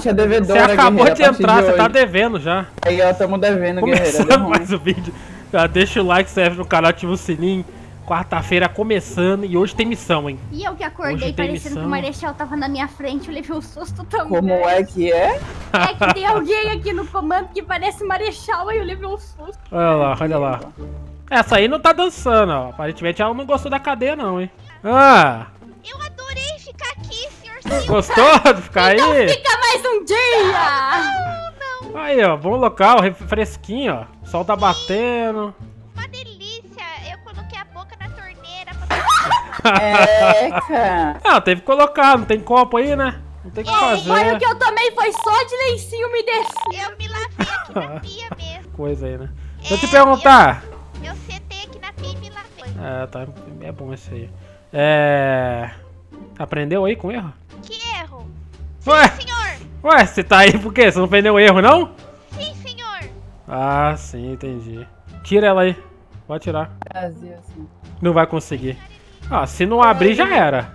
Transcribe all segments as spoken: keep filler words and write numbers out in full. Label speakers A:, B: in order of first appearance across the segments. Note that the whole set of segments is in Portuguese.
A: Você é devedora,
B: Você acabou
A: guerreira,
B: de entrar,
A: de
B: você tá
A: hoje.
B: devendo já.
A: Aí, ó, tamo devendo, guerreira. deu
B: Começando
A: ruim.
B: mais o vídeo. Já deixa o like, se inscreve no canal, ativa o sininho. Quarta-feira começando e hoje tem missão, hein?
C: E eu que acordei
B: Hoje tem
C: parecendo
B: missão.
C: que o Marechal tava na minha frente, eu levei um susto também.
A: Como é que é?
C: É que tem alguém aqui no comando que parece Marechal, aí eu levei um susto.
B: Olha lá, olha lá. Essa aí não tá dançando, ó. Aparentemente ela não gostou da cadeia, não, hein? Ah!
D: Eu adorei ficar aqui, senhor Silva.
B: Gostou de ficar aí?
C: Então fica mais um dia!
D: Não, não.
B: Aí, ó, bom local, fresquinho, ó. O sol tá batendo.
D: Uma delícia. Eu coloquei a boca na torneira pra...
A: É, cara.
B: Ah, teve que colocar, não tem copo aí, né? Não tem o que
C: Foi o
B: fazer.
C: que eu tomei, foi só de lencinho me descer.
D: Eu me lavei aqui na pia mesmo.
B: Coisa aí, né? Deixa eu te
D: É,
B: perguntar.
D: Eu, eu sentei aqui na pia e me lavei.
B: É, tá, é bom esse aí. É... Aprendeu aí com erro?
D: Que erro?
B: Ué,
D: Senhor.
B: ué, você tá aí por quê? Você não aprendeu erro, não?
D: Sim, senhor.
B: Ah, sim, entendi. Tira ela aí. Pode tirar.
A: Brasil, assim.
B: Não vai conseguir. Ah, se não abrir, já era.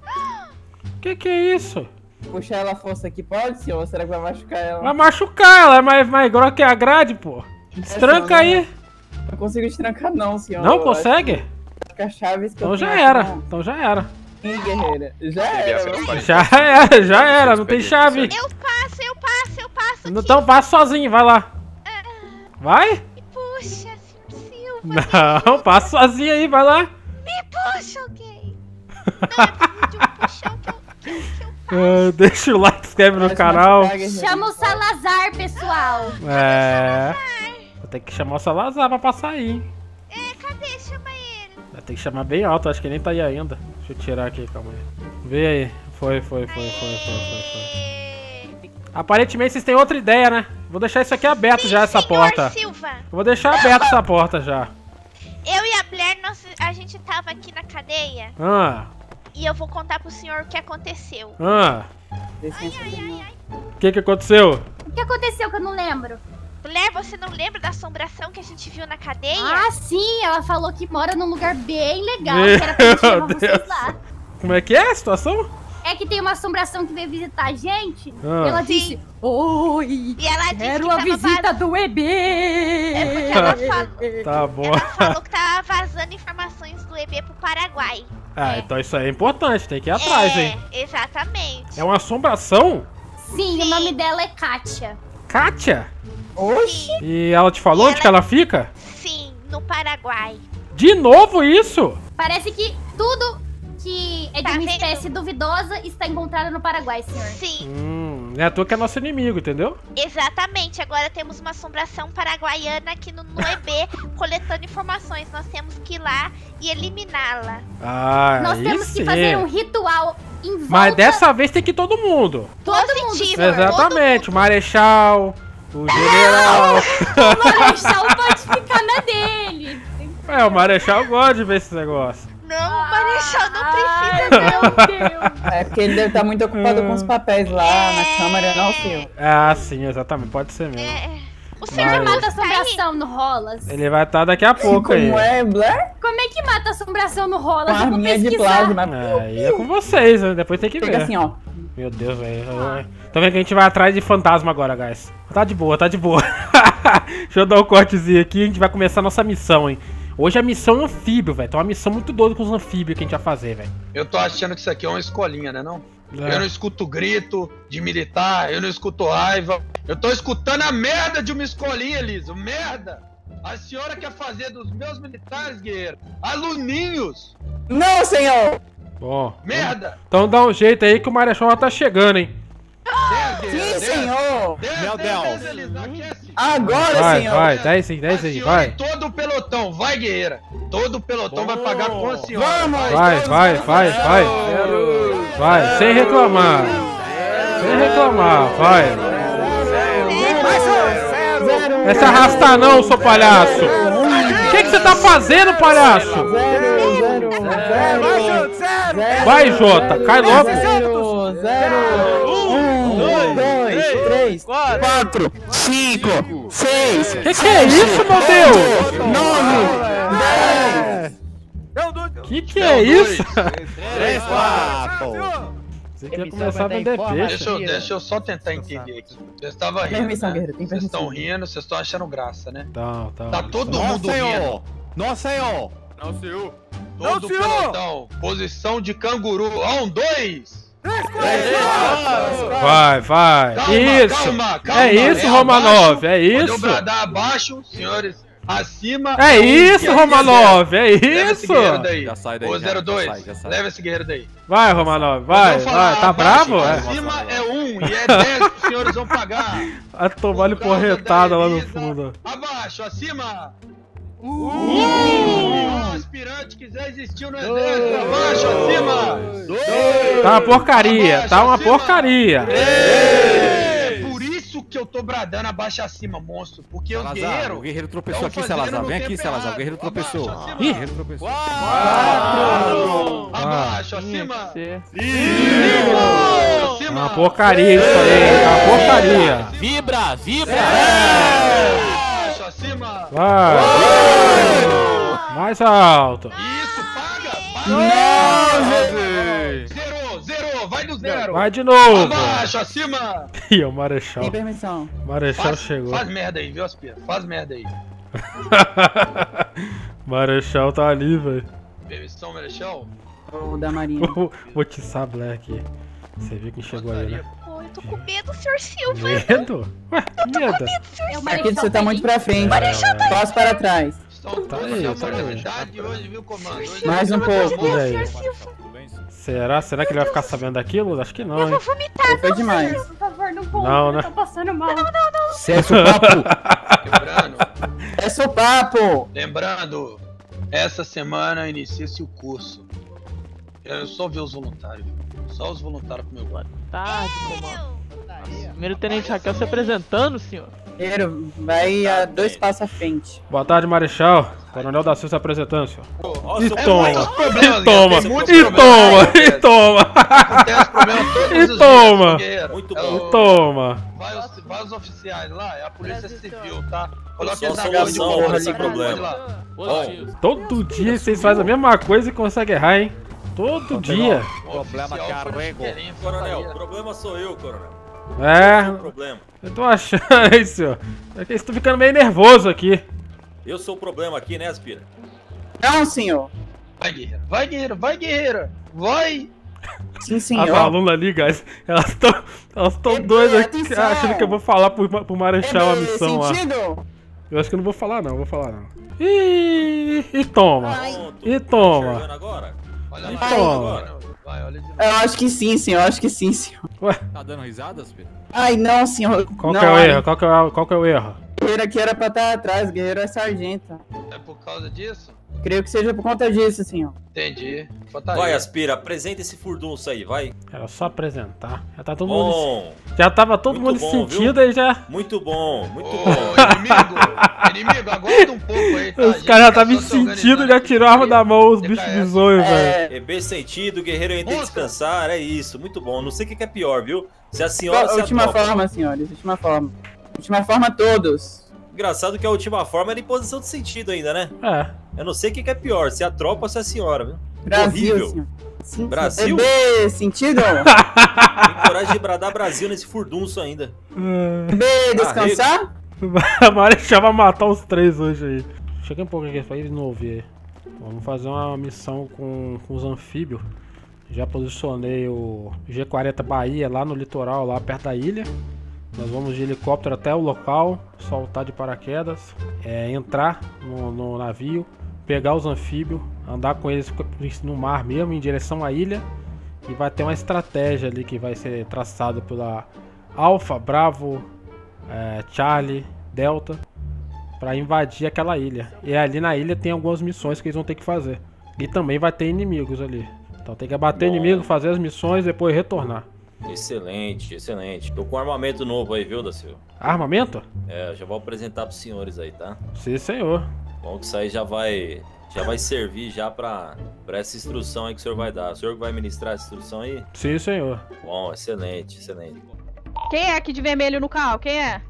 B: Que que é isso?
A: Puxar ela força aqui, pode, senhor? Ou será que vai machucar ela?
B: Vai machucar, ela é mais, mais grossa que a grade, pô. Destranca aí.
A: Não consigo destrancar não, senhor.
B: Não
A: Eu
B: consegue?
A: acho que a chave que
B: Então
A: eu
B: já
A: tenho
B: era.
A: aqui não.
B: Então já era.
A: Ih, guerreira. Já era. mano.
B: Já era, já era. Não tem chave.
D: Eu passo, eu passo, eu passo aqui.
B: Então passa sozinho, vai lá. Vai?
D: Me puxa, senhor Silva.
B: Não, passa sozinho aí, vai lá.
D: Me puxa, ok. Não é de um puxão que eu, que eu, que eu passo.
B: Ah, deixa o like, se inscreve no
A: Pode
B: canal.
A: machucar, guerreira.
C: Chama o Salazar, pessoal.
B: É. Vou ter que chamar o Salazar pra passar aí, hein?
D: É, cadê? Chama ele.
B: Vai ter que chamar bem alto, acho que ele nem tá aí ainda. Deixa eu tirar aqui, calma aí. Vê aí. Foi, foi, foi, foi, foi, foi, foi.
D: É...
B: Aparentemente vocês têm outra ideia, né? Vou deixar isso aqui aberto já, essa
D: senhor
B: porta.
D: Silva.
B: Eu vou deixar aberta essa porta já.
D: Eu e a Blair, nós, a gente tava aqui na cadeia
B: Ah,
D: e eu vou contar pro senhor o que aconteceu.
B: ah.
A: Licença,
D: Ai, ai,
A: não.
D: ai.
B: O que que aconteceu?
C: O que aconteceu que eu não lembro?
D: Blair, você não lembra da assombração que a gente viu na cadeia?
C: Ah, sim, ela falou que mora num lugar bem legal,
B: Meu
C: que era pra gente levar
B: Deus.
C: vocês lá.
B: Como é que é a situação?
C: É que tem uma assombração que veio visitar a gente.
B: Ah.
C: E ela disse, oi,
D: E ela disse
C: quero
D: que
C: a
D: tava
C: visita
D: vaz-
C: do E B.
D: É porque ela falou,
B: Tá bom.
D: ela falou que tava vazando informações do E B pro Paraguai.
B: Ah, então isso aí é importante, tem que ir atrás,
D: é,
B: hein?
D: exatamente.
B: É uma assombração?
C: Sim,
D: Sim.
C: o nome dela é Kátia.
B: Kátia?
A: Oxi.
D: Sim,
B: E ela te falou
D: E
B: onde que
D: ela-
B: ela fica?
D: sim, no Paraguai.
B: De novo isso?
C: Parece que tudo que é de
D: Tá
C: uma
D: vendo?
C: espécie duvidosa está encontrado no Paraguai, senhor.
D: Sim,
B: Hum, é a tua que é nosso inimigo, entendeu?
D: exatamente. Agora temos uma assombração paraguaiana aqui no, no E B, coletando informações. Nós temos que ir lá e eliminá-la.
B: Ah,
C: Nós
B: aí
C: temos
B: sim.
C: que fazer um ritual em volta.
B: Mas dessa vez tem que ir todo mundo.
C: Todo mundo,
D: Positivo.
C: senhor.
B: Exatamente, o Marechal, o General.
C: O Marechal pode ficar na dele.
B: É, o Marechal gosta de ver esse negócio.
D: Não, o Marechal não
C: Ai,
D: precisa.
C: meu Deus.
A: É porque ele deve estar muito ocupado com os papéis lá na câmara, não, senhor?
B: Ah, sim, exatamente, pode ser mesmo.
D: É, o
C: Você
D: senhor
B: Mas-
C: mata
D: está aí?
C: assombração no Rolas?
B: Ele vai estar daqui a pouco aí.
A: Como é, Blair?
C: Como é que mata assombração no
A: Com
C: Rolas?
A: a
C: Eu vou
A: arminha de
C: pesquisar.
A: plasma.
B: É, aí é com vocês, né? Depois tem que
A: Fica
B: ver.
A: assim, ó.
B: Meu Deus, velho. Tá vendo que a gente vai atrás de fantasma agora, guys. Tá de boa, tá de boa. Deixa eu dar um cortezinho aqui e a gente vai começar a nossa missão, hein. Hoje a missão é anfíbio, velho. Tem uma missão muito doida com os anfíbios que a gente vai fazer, velho.
E: Eu tô achando que isso aqui é uma escolinha, né não?
B: É.
E: Eu não escuto grito de militar, eu não escuto raiva. Eu tô escutando a merda de uma escolinha, Elisa. Merda! A senhora quer fazer dos meus militares, guerreiro, aluninhos!
A: Não, senhor!
B: Bom,
E: Merda!
B: então dá um jeito aí que o Marechal já tá chegando, hein.
E: Desce,
A: Sim,
E: guerreiro, desce.
A: senhor!
E: Desce,
F: Meu
E: desce,
F: Deus.
E: desce, Elisa, aquece.
A: Agora,
B: Vai,
A: senhor!
B: vai, desce aí,
E: A
B: desce aí,
E: senhora
B: vai.
E: e todo o pelotão, vai, guerreira! Todo o pelotão vai
F: Bom.
E: pagar com a senhora.
A: Vamos!
B: Vai, vai, vai, vai. Vai, sem reclamar. Sem reclamar, vai. Não é se arrastar não, seu palhaço. O que que você tá fazendo, palhaço?
A: Zero, zero, zero, zero,
B: Vai, Jota, cai logo.
A: zero, zero, um, dois, três, quatro, cinco, seis,
B: Que que é isso, meu Deus?
A: nove, dez.
B: Que que é isso?
F: Três, quatro.
B: Você quer começar a vender peixe?
E: Deixa eu, deixa eu só tentar entender aqui. Vocês estavam rindo,
A: Permissão,
E: né?
A: guerreiro, tem
E: Vocês estão
A: permissão.
E: rindo, vocês estão achando graça, né?
B: Não, tá.
E: Tá todo
F: Nossa,
E: mundo rindo.
F: senhor! Nossa, senhor!
G: Não, senhor.
E: Todo pelotão. Posição de canguru. Um, dois.
B: Vai, vai.
E: Calma,
B: Isso.
E: calma, calma.
B: É isso,
E: É
B: Romanov.
E: abaixo.
B: É
E: Pode
B: isso.
E: bradar abaixo, senhores. Acima.
B: É
E: um,
B: isso,
E: e aí
B: Romanov. É
E: Leva esse
B: isso.
E: guerreiro daí.
F: Já sai daí,
E: Ô,
F: já,
E: zero dois.
F: já sai, já sai.
E: Leva esse guerreiro daí.
B: Vai, Romanov. Vai,
E: Eu vou falar
B: vai. Tá
E: abaixo,
B: bravo? É.
E: Acima é um e é dez que os senhores vão pagar.
B: Vai tomar-lhe
E: Por causa
B: porretada
E: da
B: lá no
E: Elisa.
B: fundo.
E: Abaixo, acima. Uh! Aspirante quiser existir no exército. Abaixo, acima.
B: Tá uma porcaria.
E: Abaixo,
B: Tá uma
E: acima.
B: porcaria.
E: É por isso que eu tô bradando abaixo acima, monstro. Porque os
F: Salazar,
E: guerreiros.
F: o guerreiro tropeçou
E: tão
F: aqui,
E: fazendo
F: Salazar.
E: no
F: Vem aqui,
E: tempo
F: Salazar. O
E: errado.
F: guerreiro tropeçou.
E: Abaixo, acima.
F: O guerreiro tropeçou.
E: Abaixo, acima.
B: É
E: Acima.
B: uma porcaria isso aí. É uma porcaria.
G: Vibra, vibra.
E: Abaixo, acima.
B: Vai. Mais alto.
E: Isso, paga.
F: Nove!
E: Zerou, zerou. Vai do zero.
B: Vai de novo.
E: Abaixo, acima.
B: Ih, o Marechal.
A: Tem permissão.
B: Marechal
E: Faz,
B: chegou.
E: faz merda aí, viu, Aspira? Faz merda aí.
B: Marechal tá ali, velho.
E: Permissão, Marechal?
A: O da Marinha.
B: Vou, vou te saber aqui. Você viu quem chegou aí, né?
D: Pô, eu tô com medo, senhor Silva.
B: Medo? Ué, que medo?
C: É o
A: Aqui você tá muito pra frente. Passo para trás.
E: Estão
B: Tá
E: todos
B: aí,
E: na
B: tá aí.
E: moralidade hoje, viu, comando? Hoje
A: Mais um pouco.
B: E aí?
D: Senhor Silva.
B: Será? Será que ele vai ficar sabendo daquilo? Acho que não,
D: Eu
B: hein?
D: vou vomitar.
A: Foi demais.
C: Por favor, não conta,
B: Não,
C: eu
B: né?
C: tô passando mal.
F: Cessa o papo!
E: Lembrando,
A: É seu papo.
E: lembrando, essa semana inicia-se o curso. Eu só vi os voluntários, só os voluntários pro meu guarda.
H: Tarde, comando. Primeiro tenente Raquel se apresentando, senhor.
A: Guerreiro, vai a dois passos à frente.
B: Boa tarde, Marechal. Coronel da Silva se apresentando, senhor.
G: Nossa,
B: E
G: eu-
B: toma.
E: muitos problemas,
B: E toma.
E: tem muitos
B: E
E: problemas,
B: toma.
E: né,
B: E toma.
E: Acontece problema todos
B: E
E: os dias,
B: toma.
E: guerreiro.
G: Muito
E: É
G: bom.
E: o-
B: E toma.
E: Vai os, vai os oficiais lá, é a polícia civil, tá? Coloca
G: Só
E: eles na
G: solução
E: de
G: pra
E: porra
G: esse
E: ali,
G: problema.
E: pode ir lá.
H: Positivo.
B: Todo dia vocês fazem a mesma coisa e conseguem errar, hein? Todo dia.
F: Problema
E: Oficial
F: carrego.
E: foi diferente,
G: Coronel, o
E: faria.
G: problema sou eu, coronel.
B: É,
G: O problema.
B: eu tô achando aí, senhor. É que eu estou ficando meio nervoso aqui.
G: Eu sou o problema aqui, né, Aspira?
A: Não, senhor.
E: Vai, guerreiro, vai, guerreiro, vai, guerreira. Vai.
A: Sim,
B: As
A: senhor.
B: alunas ali, guys, elas estão elas tão
A: Bebê,
B: doidas
A: atenção.
B: achando que eu vou falar pro, pro Marechal a
A: É
B: missão lá.
A: sentido?
B: Eu acho que eu não vou falar não, vou falar não. Ih, e toma.
G: Pronto.
B: E
G: Tá
B: toma.
G: enxergando agora?
E: Olha
G: Vai,
E: lá.
B: toma.
E: Vai, olha de novo.
A: Eu acho que sim, senhor. Eu acho que sim, senhor.
B: Ué,
F: Tá dando risada, Aspira?
A: Ai, não, senhor.
B: qual
A: não,
B: que é o
A: ai,
B: erro? Qual que é o, qual que é o erro?
A: O guerreiro aqui era pra estar atrás. O guerreiro é sargento.
E: É por causa disso?
A: Creio que seja por conta disso, senhor.
E: Entendi. Bota aí.
G: Vai, Aspira, apresenta esse furdunço aí, vai.
B: Era só apresentar. Já tá todo mundo.
G: Bom,
B: Já tava todo
G: Muito
B: mundo
G: bom,
B: sentido aí já.
G: muito bom, muito
E: Ô,
G: bom.
E: inimigo, inimigo, aguarda um pouco aí, tá?
B: Os
E: Gente,
B: caras já
E: tá
B: estavam
E: só se
B: sentindo
E: organizando
B: e já
E: aqui.
B: tirou a arma da mão, os
E: D
B: bichos
E: K S.
B: bizonhos, velho.
A: É.
G: É bem sentido, o guerreiro entra em
E: Moça.
G: descansar, é isso, muito bom. Não sei o que que é pior, viu? Se a senhora se
A: Última
G: atropa.
A: forma, senhores. Última forma. Última forma, todos.
G: Engraçado que a última forma era em posição de sentido ainda, né?
B: É.
G: Eu não sei o que que é pior, se a tropa ou se a senhora, viu?
A: Brasil,
G: Horrível.
A: senhor. Sim,
G: Brasil?
A: Bebê, sentido?
G: Tem coragem de bradar Brasil nesse furdunço ainda.
A: Bebê, descansar?
B: A Marechal vai matar os três hoje aí. Chega um pouco aqui pra eles não ouvir. Vamos fazer uma missão com, com os anfíbios. Já posicionei o G quarenta Bahia lá no litoral, lá perto da ilha. Nós vamos de helicóptero até o local, soltar de paraquedas, é, entrar no, no navio, pegar os anfíbios, andar com eles no mar mesmo, em direção à ilha. E vai ter uma estratégia ali que vai ser traçada pela Alpha, Bravo, é, Charlie, Delta, para invadir aquela ilha. E ali na ilha tem algumas missões que eles vão ter que fazer. E também vai ter inimigos ali. Então tem que abater
G: Bom.
B: inimigo, fazer as missões e depois retornar.
G: Excelente, excelente. Tô com um armamento novo aí, viu, da Silva?
B: Armamento?
G: É, já vou apresentar pros senhores aí, tá?
B: Sim, senhor.
G: Bom que isso aí já vai, já vai servir já pra, pra essa instrução aí que o senhor vai dar. O senhor que vai ministrar essa instrução aí?
B: Sim, senhor.
G: Bom, excelente, excelente.
I: Quem é aqui de vermelho no carro? Quem é?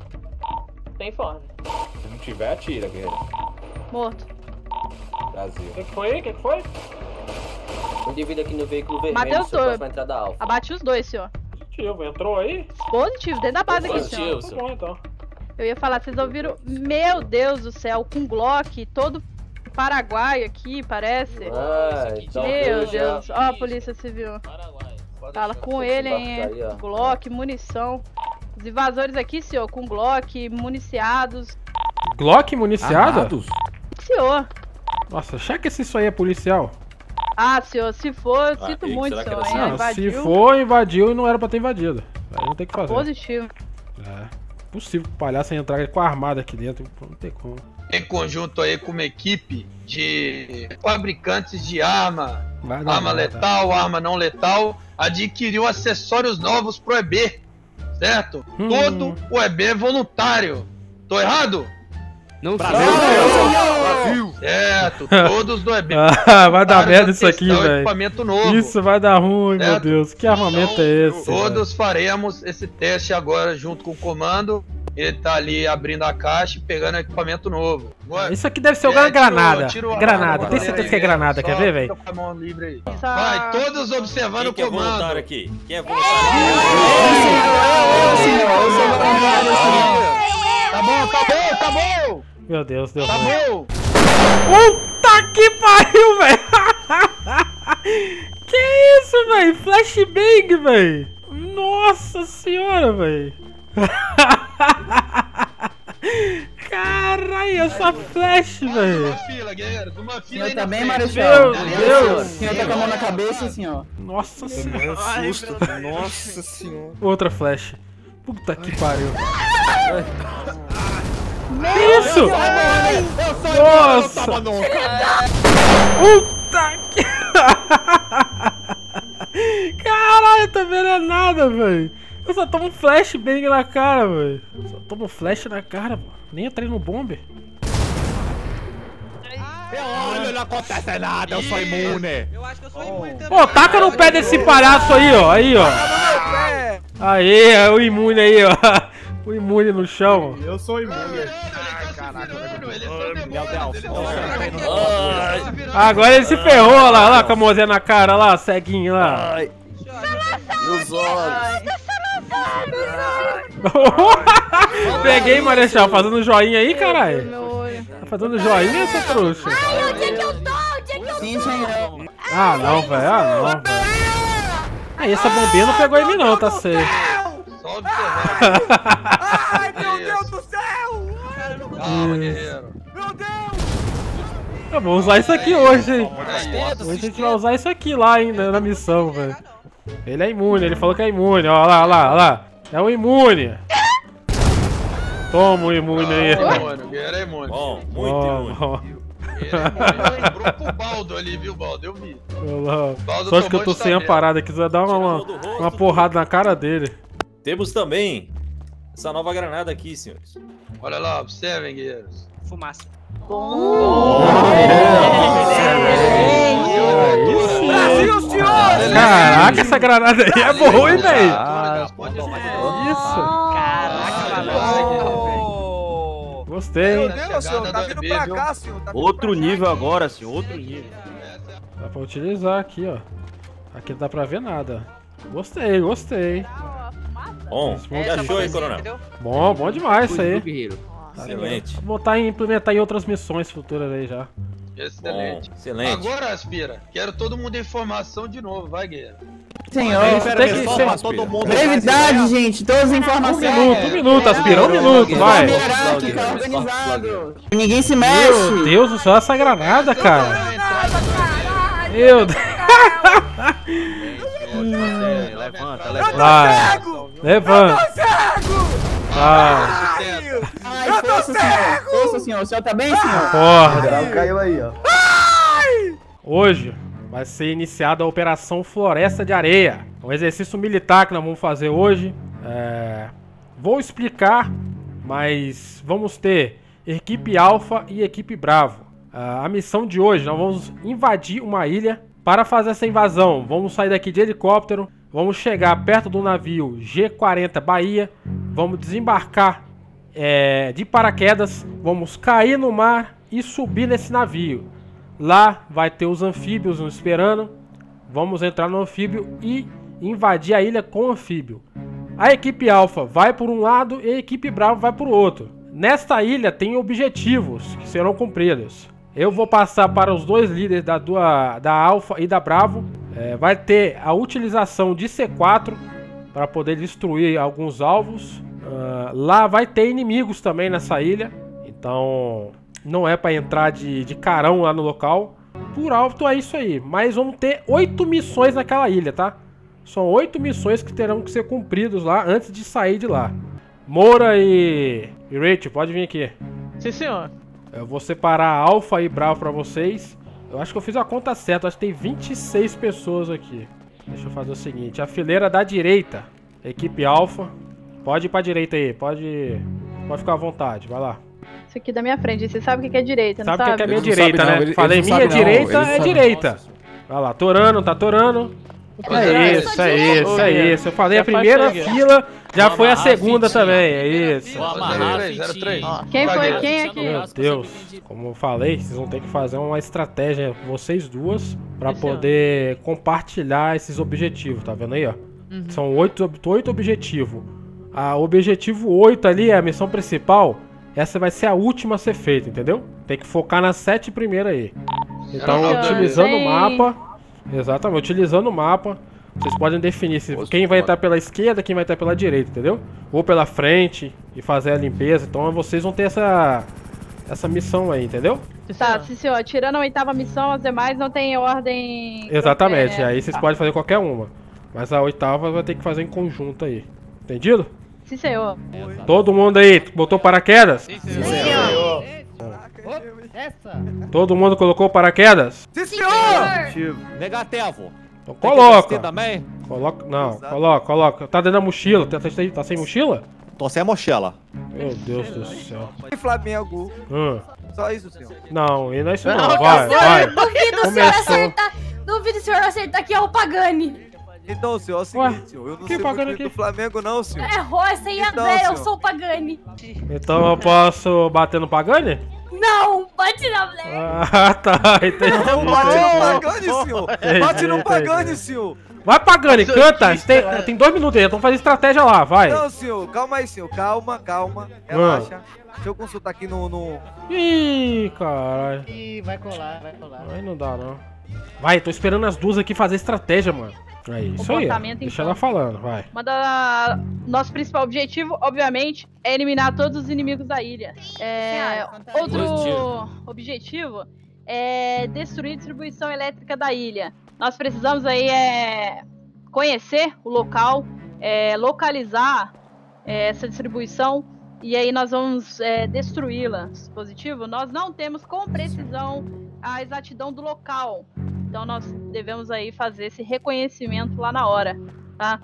H: Tem forma.
F: Se não tiver, atira, guerreiro.
I: Morto.
F: Brasil.
B: O que foi? O que foi?
J: Um indivíduo aqui no veículo vermelho,
I: Mateus,
J: senhor,
I: tô-
J: próxima entrada alfa.
I: Abati os dois, senhor.
B: Positivo, entrou aí?
I: Positivo, dentro da base aqui,
J: Positivo,
I: senhor.
B: Tá bom, então.
I: Eu ia falar, vocês ouviram? Meu Deus do céu, com Glock, todo paraguaio aqui, parece.
J: Ah, então
I: Meu
J: veja.
I: Deus, ó a polícia civil. Fala com ele, hein,
J: Aí, ó.
I: Glock, munição. Os invasores aqui, senhor, com Glock, municiados.
B: Glock municiada?
I: Senhor.
B: Nossa, checa se isso aí é policial.
I: Ah, senhor, se for, eu
G: Ah,
I: sinto
G: e
I: muito,
G: será que
I: senhor,
G: era
I: hein,
G: assim?
B: Não,
I: invadiu.
B: se for, invadiu e não era pra ter invadido. Aí não tem o que fazer.
I: Positivo.
B: É. Possível que o palhaço entrar com a armada aqui dentro. Não tem como.
E: Em conjunto aí com uma equipe de fabricantes de arma,
B: Vai dar
E: arma
B: merda.
E: letal, arma não letal, adquiriu acessórios novos pro E B, certo?
B: Hum.
E: Todo o E B é voluntário. Tô errado?
F: Não
E: Brasil! Certo, todos do E B.
B: Ah, vai dar
E: voluntários
B: merda
E: a
B: isso aqui,
E: testar o
B: velho.
E: equipamento novo.
B: Isso vai dar ruim, meu
E: Certo?
B: Deus. Que armamento é esse?
E: Todos faremos esse teste agora junto com o comando. Ele tá ali abrindo a caixa e pegando equipamento novo.
B: velho? Isso aqui deve ser
E: É,
B: uma
E: tira o-
B: granada.
E: tira o-
B: Granada.
E: a
B: Tem
E: bandeira
B: certeza
E: aí,
B: que é granada,
E: só
B: quer ver, velho?
E: fica com a mão livre aí.
I: Só-
E: Vai, todos observando
G: Quem
E: o
G: que é
E: comando.
G: voluntário aqui? Quem é voluntário?
E: Tá bom, tá bom, tá bom!
B: Meu Deus, deu
E: Tá
B: ruim.
E: bom!
B: Puta que pariu, velho! Que isso, velho? Flashbang, velho! Nossa senhora, velho! Caralho, essa flash, velho!
E: Uma fila, guerreiros, uma
A: O
E: fila
A: senhor
E: aí
A: tá
E: na
A: bem,
E: frente.
A: Marechal?
B: Meu
A: Beleza,
B: Deus.
A: senhor? O senhor tá com a mão na cabeça, senhor?
B: Nossa senhora!
F: susto. Nossa senhora.
B: Outra flash. Puta que pariu. Que isso? Nossa! Puta que... Caralho, tá vendo é nada, velho. Eu só tomo um flashbang na cara, velho. Só tomo flash na cara, pô. Nem entrei no bomber.
F: Olha, não acontece nada, eu sou imune.
B: Ô, taca no pé desse palhaço aí, ó. Aí, ó. Aí, é o imune aí, ó. O imune no chão.
F: Eu sou imune.
B: Agora ele se ferrou, ó lá, ó lá com a mãozinha na cara, ó lá, ceguinho lá.
F: Ai. Meus olhos.
B: Peguei, Marechal, fazendo joinha aí, caralho.
I: Meu olho.
B: Tá fazendo joinha, seu trouxa?
C: Ai, onde é que eu tô? Onde é que eu
A: Sim, senhor.
B: Ah, não, velho, ah, não, velho. Aí, essa bombinha não pegou em mim não, tá certo.
E: Só observar.
F: Ai, meu Deus do céu!
E: Calma, guerreiro.
B: Eu vou usar isso aqui hoje, hein. Hoje a gente vai usar isso aqui lá, hein, na na missão, velho. Ele é imune, ele falou que é imune, ó lá, ó lá, ó lá. É um imune. Toma o imune aí.
E: Ah, imune, o guerreiro é imune.
G: Bom, muito
B: Ó,
G: imune.
B: ó.
E: Guerreiro é imune. Lembrou pro Baldo ali, viu, Baldo? Eu vi.
B: Olha lá.
E: Baldo
B: Só acho que eu tô
E: tomou de
B: sem a
E: tabela.
B: parada aqui, você vai dar uma, uma, uma porrada na cara dele.
G: Temos também essa nova granada aqui, senhores.
E: Olha lá, observem, guerreiros.
H: Fumaça.
F: Brasil, senhores!
B: Caraca, essa granada aí é boa, hein, velho? Isso.
H: Caraca,
F: Oh.
B: Gostei, hein?
F: Meu Deus, senhor, tá vindo pra cá, senhor. Tá vindo
J: Outro
F: pra cá.
J: nível agora, senhor. Outro nível.
B: Dá pra utilizar aqui, ó. Aqui não dá pra ver nada. Gostei, gostei.
G: Bom,
B: É,
G: já achou aí, coronel?
B: Bom, bom demais isso aí.
J: Guerreiro.
G: Excelente.
B: Vou botar e implementar em outras missões futuras aí já.
E: Excelente.
G: Bom, excelente.
E: Agora, Aspira, quero todo mundo em informação de novo, vai, guerreiro.
A: Senhor.
B: Isso tem que
F: Só
B: ser.
F: pra todo mundo.
A: Brevidade, gente. Todas as
B: Um
A: informações.
B: minuto, um minuto, Aspira, um minuto, vai.
A: Hierárquica, tá organizado. Ninguém se
B: Meu
A: mexe.
B: Deus do céu, essa granada, cara. Meu Deus.
J: Levanta, levanta.
B: Vai. Levanta. Vai.
A: Ai, força, senhor. Força, senhor. O senhor tá bem, senhor?
B: Porra.
A: Caiu aí, ó.
B: Hoje vai ser iniciada a Operação Floresta de Areia. Um exercício militar que nós vamos fazer hoje. É... Vou explicar, mas vamos ter equipe Alfa e equipe Bravo. A missão de hoje, nós vamos invadir uma ilha. Para fazer essa invasão, vamos sair daqui de helicóptero. Vamos chegar perto do navio G quarenta Bahia. Vamos desembarcar é, de paraquedas. Vamos cair no mar e subir nesse navio. Lá vai ter os anfíbios nos esperando. vamos entrar no anfíbio e invadir a ilha com o anfíbio. A equipe Alpha vai por um lado e a equipe Bravo vai por outro. Nesta ilha tem objetivos que serão cumpridos. Eu vou passar para os dois líderes da, da, da Alpha e da Bravo. É, vai ter a utilização de C quatro para poder destruir alguns alvos. Uh, lá vai ter inimigos também nessa ilha. Então não é para entrar de, de carão lá no local. Por alto é isso aí. Mas vamos ter oito missões naquela ilha, tá? São oito missões que terão que ser cumpridas lá antes de sair de lá. Moura e, e Rachel, pode vir aqui.
H: Sim, senhor.
B: Eu vou separar Alpha e Bravo pra vocês. Eu acho que eu fiz a conta certa. Acho que tem vinte e seis pessoas aqui. Deixa eu fazer o seguinte. A fileira da direita, equipe Alpha. Pode ir pra direita aí. Pode, pode ficar à vontade. Vai lá.
I: Isso aqui da minha frente. Você sabe o que é direita, não
B: sabe?
I: sabe
B: o que é minha
K: Ele não
B: direita,
K: sabe,
B: né?
K: não. Ele-
B: Falei
K: ele não
B: minha
K: sabe, não.
B: direita
K: Ele
B: é
K: sabe.
B: direita. Vai lá, torando, tá torando. É isso, é isso, é isso. Eu falei a primeira fila, já foi a segunda também, é isso.
E: zero três.
I: Quem foi? Quem aqui?
B: Meu Deus, como eu falei, vocês vão ter que fazer uma estratégia, vocês duas, pra poder compartilhar esses objetivos, tá vendo aí, ó? São oito, oito objetivos. A objetivo oito ali é a missão principal, essa vai ser a última a ser feita, entendeu? Tem que focar nas sete primeiras aí. Então, utilizando o mapa... Exatamente, utilizando o mapa, vocês podem definir se quem vai entrar pela esquerda, quem vai entrar pela direita, entendeu? Ou pela frente e fazer a limpeza. Então vocês vão ter essa, essa missão aí, entendeu?
I: Tá, sim, senhor. Tirando a oitava missão, as demais não tem ordem...
B: Exatamente,
I: É,
B: aí vocês
I: tá.
B: podem fazer qualquer uma. Mas a oitava vai ter que fazer em conjunto aí. Entendido?
I: Sim, senhor.
B: Todo mundo aí, botou paraquedas?
J: Sim, senhor.
B: Todo mundo colocou paraquedas?
F: Sim, senhor! Negativo.
B: Então
F: Tem que
B: coloca.
F: assistir também?
B: Coloca, não, coloca, coloca. Tá dentro da mochila, tá, tá, tá sem mochila?
F: Tô sem mochila.
B: Meu Deus do céu.
L: Flamengo.
B: Hum.
L: Só isso, senhor.
B: Não, e não é isso não,
C: Não,
B: vai,
C: senhor,
B: vai.
C: Duvido o senhor
B: Começou.
C: acertar. Duvido o senhor acertar que é o Pagani.
L: Então, senhor, é o seguinte, senhor. Eu não
B: quem
L: sei
B: pagando
L: muito bem
B: aqui?
L: do Flamengo, não, senhor.
C: É Roça e
L: Então,
C: André, eu
L: senhor.
C: sou o Pagani.
B: Então eu posso bater no Pagani?
C: Não, bate na mulher.
B: Ah, tá, entendi.
L: Não, bate no Pagani, senhor.
B: Entendi,
L: Bate no
B: entendi.
L: Pagani, senhor.
B: Vai, Pagani, canta. Tem, tem dois minutos aí, então fazer estratégia lá, vai.
L: Não, senhor, calma aí, senhor. Calma, calma. Relaxa. Deixa eu consultar aqui no... no...
B: Ih, caralho.
M: Ih, vai colar, vai colar.
B: Aí não dá, não. Vai, tô esperando as duas aqui fazer estratégia, mano. Aí, isso aí.
I: Comportamento,
B: Deixa
I: então.
B: ela falando, vai.
I: Manda... Nosso principal objetivo, obviamente, é eliminar todos os inimigos da ilha. É... Outro objetivo é destruir a distribuição elétrica da ilha. Nós precisamos aí é... conhecer o local, é... localizar é, essa distribuição e aí nós vamos é, destruí-la. Positivo? Nós não temos com precisão a exatidão do local. Então nós devemos aí fazer esse reconhecimento lá na hora, tá?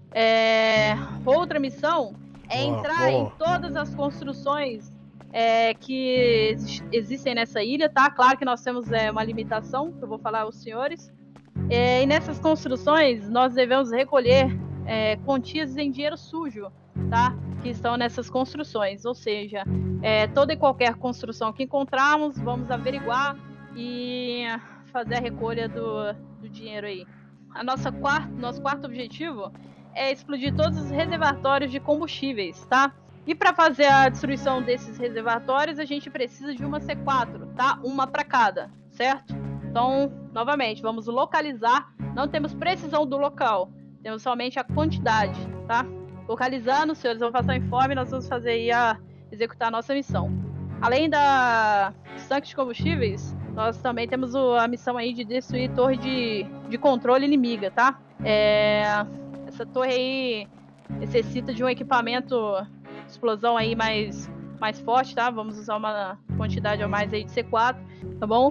I: É... Outra missão é
B: Boa,
I: entrar
B: boa.
I: em todas as construções é, que exi- existem nessa ilha, tá? Claro que nós temos é, uma limitação, que eu vou falar aos senhores. É, e nessas construções nós devemos recolher é, quantias em dinheiro sujo, tá? Que estão nessas construções, ou seja, é, toda e qualquer construção que encontrarmos, vamos averiguar e fazer a recolha do, do dinheiro aí. A nossa quarta, nosso quarto objetivo é explodir todos os reservatórios de combustíveis, tá? E para fazer a destruição desses reservatórios, a gente precisa de uma C quatro, tá? Uma para cada, certo? Então, novamente, vamos localizar. Não temos precisão do local, temos somente a quantidade, tá? Localizando, os senhores vão passar o informe e nós vamos fazer aí a executar a nossa missão. Além da dos tanques de combustíveis, nós também temos o- a missão aí de destruir torre de, de controle inimiga, tá? É, essa torre aí necessita de um equipamento de explosão aí mais, mais forte, tá? Vamos usar uma quantidade a mais aí de C quatro, tá bom?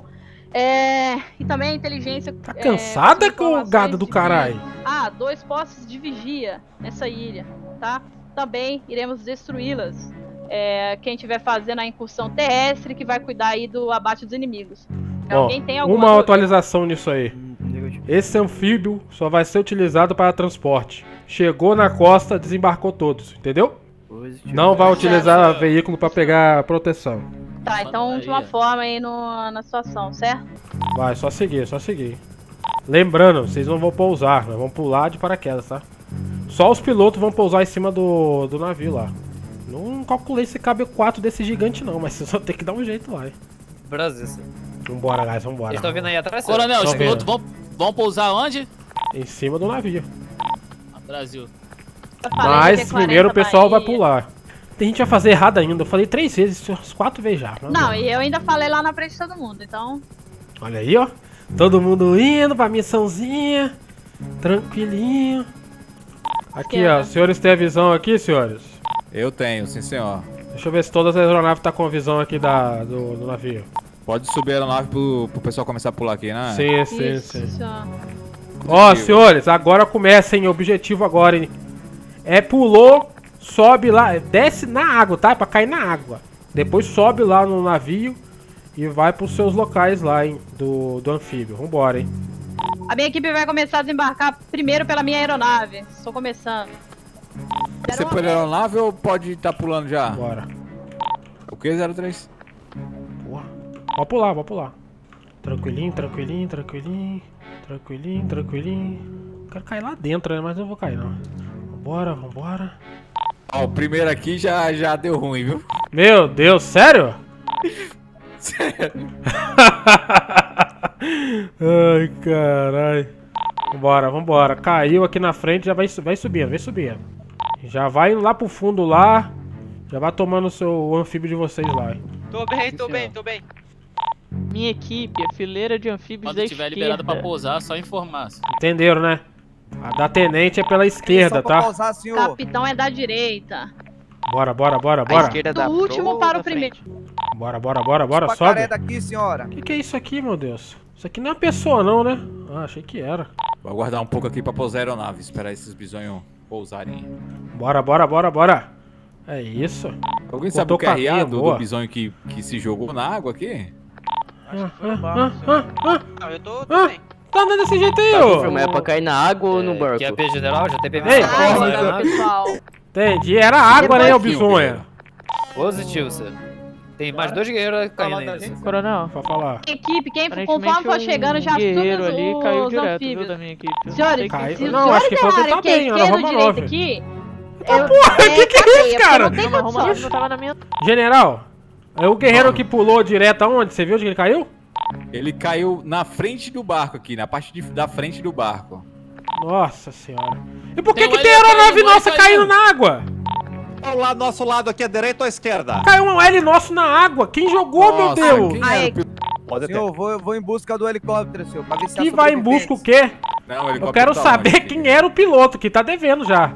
I: É, e também a inteligência...
B: Tá cansada, com o gado do caralho?
I: Ah, dois postos de vigia nessa ilha, tá? Também iremos destruí-las. É, quem estiver fazendo a incursão terrestre que vai cuidar aí do abate dos inimigos.
B: Ó,
I: Alguém tem alguma
B: uma
I: dúvida?
B: atualização nisso aí. Esse anfíbio só vai ser utilizado para transporte. Chegou na costa, desembarcou todos, entendeu? Não vai utilizar veículo para pegar proteção.
I: Tá, então de uma forma aí no, na situação, certo?
B: Vai, só seguir, só seguir. Lembrando, vocês não vão pousar, nós vamos pular de paraquedas, tá? Só os pilotos vão pousar em cima do, do navio lá. Não calculei se cabe quatro desse gigante não, mas vocês vão ter que dar um jeito lá, hein?
K: Brasil.
B: Vambora, guys, vambora.
K: Eles estão vindo aí atrás?
M: Coronel,
B: Tô
M: os
B: vendo.
M: pilotos vão, vão pousar onde?
B: Em cima do navio.
M: Brasil.
B: Mas primeiro o pessoal vai pular. Tem gente que vai fazer errado ainda. Eu falei três vezes, umas quatro vezes já.
I: Não, e eu ainda falei lá na frente de todo mundo, então...
B: Olha aí, ó. Todo mundo indo pra missãozinha. Tranquilinho. Aqui, ó. Os senhores têm a visão aqui, senhores?
F: Eu tenho, sim senhor.
B: Deixa eu ver se todas as aeronaves estão com a visão aqui da, do, do navio.
F: Pode subir a aeronave pro, pro pessoal começar a pular aqui, né?
B: Sim, sim,
I: Isso,
B: sim.
I: isso.
B: Ó, senhores, agora começa, hein? Objetivo agora, hein? É pulou, sobe lá, desce na água, tá? É pra cair na água. Depois sobe lá no navio e vai pros seus locais lá, hein? Do, do anfíbio. Vambora, hein?
I: A minha equipe vai começar a desembarcar primeiro pela minha aeronave. Estou começando.
F: Você pode aeronave ou pode estar tá pulando já?
B: Bora.
F: O que, zero três?
B: Porra. Pode pular, pode pular. Tranquilinho, tranquilinho, tranquilinho. Tranquilinho, tranquilinho. Quero cair lá dentro, né? Mas eu não vou cair, não. Vambora, vambora.
F: Ó, o primeiro aqui já, já deu ruim, viu?
B: Meu Deus, sério?
F: Sério.
B: Ai, caralho. Vambora, vambora. Caiu aqui na frente, já vai, vai subindo, vai subindo. Já vai indo lá pro fundo lá. Já vai tomando o seu anfíbio de vocês lá, hein?
K: Tô bem, tô bem, tô bem.
H: Minha equipe, a fileira de anfíbios
M: Quando
H: da
M: tiver
H: esquerda.
M: liberado pra pousar, só informar.
B: Entenderam, né? A da tenente é pela esquerda, tá?
L: Pausar, senhor.
I: Capitão é da direita.
B: Bora, bora, bora, bora.
I: Do último para o primeiro.
B: Bora, bora, bora, bora,
L: Os
B: sobe.
L: pacaré daqui, senhora.
B: O que, que é isso aqui, meu Deus? Isso aqui não é uma pessoa não, né? Ah, achei que era.
F: Vou aguardar um pouco aqui pra pousar a aeronave, esperar esses bisonhos pousarem.
B: Bora, bora, bora, bora. É isso.
F: Alguém
B: Botou
F: sabe o Q R A
B: caminho,
F: do,
B: boa.
F: do bisonho que, que se jogou na água aqui?
B: Ah, ah, ah, ah,
K: Não, eu tô,
B: ah.
K: tô bem.
B: Tá andando desse jeito aí,
J: Tá
B: ô.
J: confirmado, é pra cair na água ou no barco?
K: Aqui é P General, já tem P V.
B: Ei,
I: Ah, pessoal.
B: entendi. Era água, né, o bisonha?
K: Positivo, senhor. Tem mais dois guerreiros caindo ainda.
H: Coronel,
B: Pra falar.
I: Equipe, quem
H: aparentemente
I: conforme for chegando já
H: um guerreiro
I: assume
H: ali
I: os,
H: caiu
I: os
H: direto, viu,
I: anfíbios.
H: da minha equipe. Eu
I: Senhores,
B: Caiu.
I: se os
B: Não, acho que
I: senhores
B: foi
I: errarem
B: tá
I: que é
B: bem, ela
I: esquerda ou
B: Roma
I: direita
B: nove.
I: aqui...
B: Tá
I: eu-
B: porra,
I: é,
B: que que é
I: cadeia,
B: isso,
I: porque
B: cara?
I: Não tem
H: Não, arruma
I: condições.
H: não tava na minha...
B: General, é o guerreiro que pulou direto aonde? Você viu onde ele caiu?
F: Ele caiu na frente do barco aqui, na parte de, da frente do barco.
B: Nossa senhora. E por que
M: Tem
B: que
M: um
B: tem
M: L
B: aeronave
M: caindo,
B: nossa
M: vai
B: caindo
M: caindo.
B: na água?
F: Ao lado, nosso lado aqui, à direita ou à esquerda?
B: Caiu um L nosso na água. Quem jogou, meu
F: Nossa,
B: Deus?
F: quem
I: Ai,
F: era o piloto? Pode
L: Senhor, vou, vou em busca do helicóptero, senhor, pra ver se
B: Que
L: há
B: vai em busca o
L: sobreviventes.
B: quê?
F: Não, o
B: Eu
F: helicóptero
B: quero
F: tá
B: saber
F: onde?
B: quem era o piloto, que tá devendo já.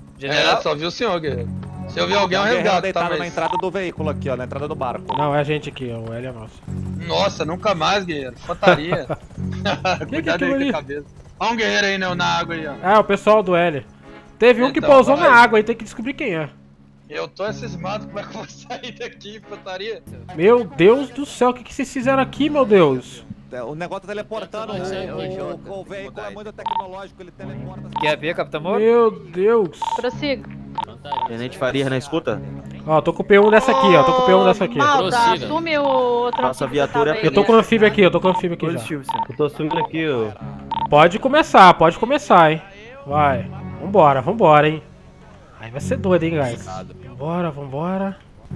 E: É, só vi o senhor, guerreiro. Se eu ver alguém, eu
F: Tem um guerreiro
E: resgato, tá?
F: deitado na
E: Mas...
F: entrada do veículo aqui, ó, na entrada do barco.
B: Não, é a gente aqui, ó, o L é nosso.
E: Nossa, nunca mais, guerreiro. Fantaria.
B: Que que é
E: Cuidado
B: aquilo
E: aí
B: ali?
E: com a cabeça. Olha um guerreiro aí, né, na água aí, ó.
B: Ah, o pessoal do L. Teve um que
E: Então,
B: pousou
E: vai.
B: na água aí, tem que descobrir quem é.
E: Eu tô cismado, como é que eu vou sair daqui, fantaria?
B: Meu Deus do céu, o que, que vocês fizeram aqui, meu Deus?
F: O negócio tá teleportando,
M: Isso aí,
F: o,
M: o-
F: o, o veículo é muito tecnológico, ele teleporta...
K: Quer ver, Capitão Moro?
B: Meu Deus.
I: Prossiga.
J: Tenente Faria na escuta?
B: Ó, tô com o P um dessa aqui, ó, tô com o P um dessa aqui.
I: Malta,
M: Prossiga.
I: assume o outro
J: Nossa
I: anfíbio que
J: viatura
I: tava
J: é
I: aí,
B: Eu tô
I: né?
B: com o anfíbio aqui, eu tô com o anfíbio aqui já.
J: Eu tô assumindo aqui, ó.
B: Pode começar, pode começar, hein. Vai. Vambora, vambora, hein. Aí vai ser doido, hein, guys. Vambora, vambora.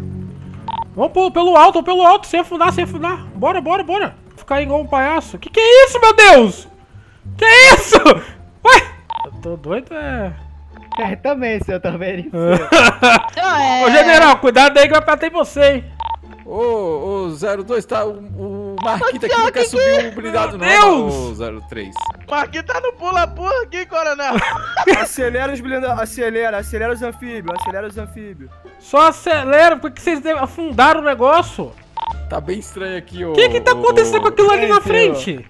B: Vamos pelo, pelo alto, pelo alto, sem afundar, sem afundar. Bora, bora, bora. Ficar igual um palhaço. Que que é isso, meu Deus? Que é isso? Ué? Eu tô doido, é...
A: É, também, senhor, também.
I: Então, é...
B: Ô, general, cuidado aí que vai bater em você, hein.
F: Ô, ô, zero dois, tá, o, o Marquita aqui
I: Ô,
F: não quer
I: que
F: subir o blindado
B: Meu
F: não,
B: Deus!
F: ô, zero três.
L: Marquita no pula-pula aqui, coronel.
N: Acelera os blindados, acelera, acelera os anfíbios, acelera os anfíbios.
B: Só acelera, porque vocês devem- afundaram o negócio.
F: Tá bem estranho aqui, ô...
B: O que que tá acontecendo com aquilo ali na frente?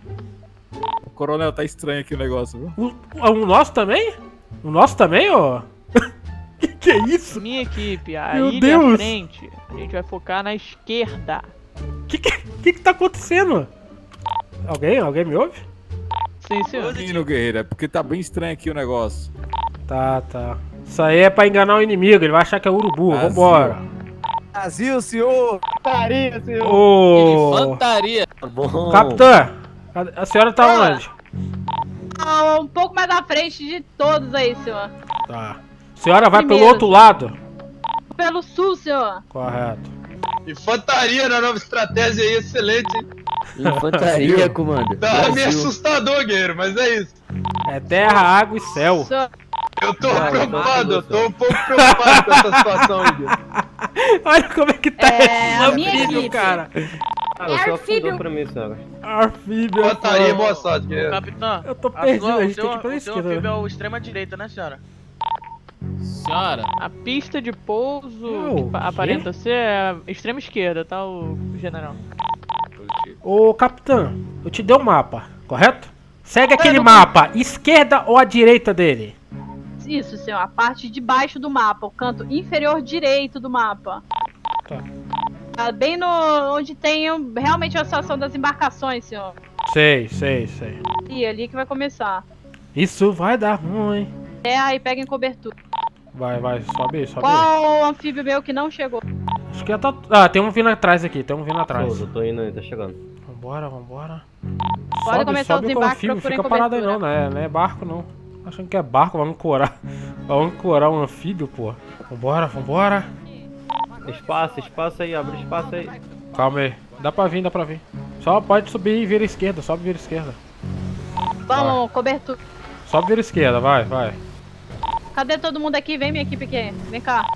F: O coronel, tá estranho aqui o negócio, viu?
B: O, o nosso também? O nosso também, ó? Que que é isso?
H: Minha equipe, a
B: Meu
H: ilha
B: Deus.
H: à frente, a gente vai focar na esquerda.
B: Que que, que que tá acontecendo? Alguém? Alguém me ouve?
H: Sim, senhor.
F: Menino guerreiro, é porque tá bem estranho aqui o negócio.
B: Tá, tá. Isso aí é pra enganar o inimigo, ele vai achar que é urubu.
F: Brasil.
B: Vambora.
L: Brasil, senhor.
A: Faria, senhor.
B: Ô...
M: Infantaria.
J: Bom.
B: Capitã, a a senhora tá onde?
I: Ah, um pouco mais à frente de todos aí, senhor.
B: Tá. Senhora vai
I: Primeiro.
B: pelo outro lado.
I: Pelo sul, senhor.
B: Correto.
E: Infantaria na nova estratégia aí, excelente, hein?
J: Infantaria, comando.
E: Tá meio
J: Brasil.
E: assustador, guerreiro, mas é isso.
B: É terra, água e céu.
I: Senhor,
E: Eu tô
J: Não,
E: preocupado,
J: não,
E: eu tô um pouco preocupado com essa situação aí, guerreiro.
B: Olha como é que tá
I: É,
B: esse
I: a minha
B: anfíbio,
I: equipe.
B: cara.
J: Ah, eu só afundou pra mim, senhora.
B: Anfíbio.
E: Infantaria,
B: cara.
E: boa sorte, guerreiro.
O: Capitão,
B: Eu tô
O: a
B: perdido,
O: sua-
B: a gente
O: o
B: tem que ir
O: seu-
B: pra
O: o seu
B: esquerda,
O: anfíbio
B: né?
O: é o extrema direita, né, senhora?
M: Senhora,
H: A pista de pouso
B: Oh,
H: que
B: quê?
H: pa- aparenta ser a extrema esquerda, tá, o general?
B: Ô, capitão, eu te dei um mapa, correto? Segue aquele
I: não-
B: mapa, esquerda ou à direita dele?
I: isso, senhor. A parte de baixo do mapa, o canto inferior direito do mapa.
B: Tá.
I: Tá bem no onde tem um- realmente a situação das embarcações, senhor.
B: Sei, sei, sei.
I: E ali que vai começar.
B: Isso vai dar ruim.
I: Terra e peguem cobertura.
B: Vai, vai, sobe aí, sobe aí.
I: Qual o anfíbio meu que não chegou?
B: Acho que já tá... Ah, tem um vindo atrás aqui, tem um vindo atrás.
J: Souza, eu tô indo aí, tá chegando.
B: Vambora, vambora.
I: Pode começar o
B: com
I: desembarque,
B: anfíbio,
I: procurem
B: fica parado aí não,
I: cobertura.
B: né? Não é barco não. Achando que é barco, vai ancorar. Vai ancorar um anfíbio, pô. Vambora, vambora.
J: Espaço, espaço aí, abre espaço aí.
B: Calma aí. Dá pra vir, dá pra vir. Só pode subir e vira esquerda, sobe e vira esquerda.
I: Vamos, cobertura.
B: Sobe e vira esquerda, vai, vai.
I: Cadê todo mundo aqui? Vem minha equipe aqui. Vem cá.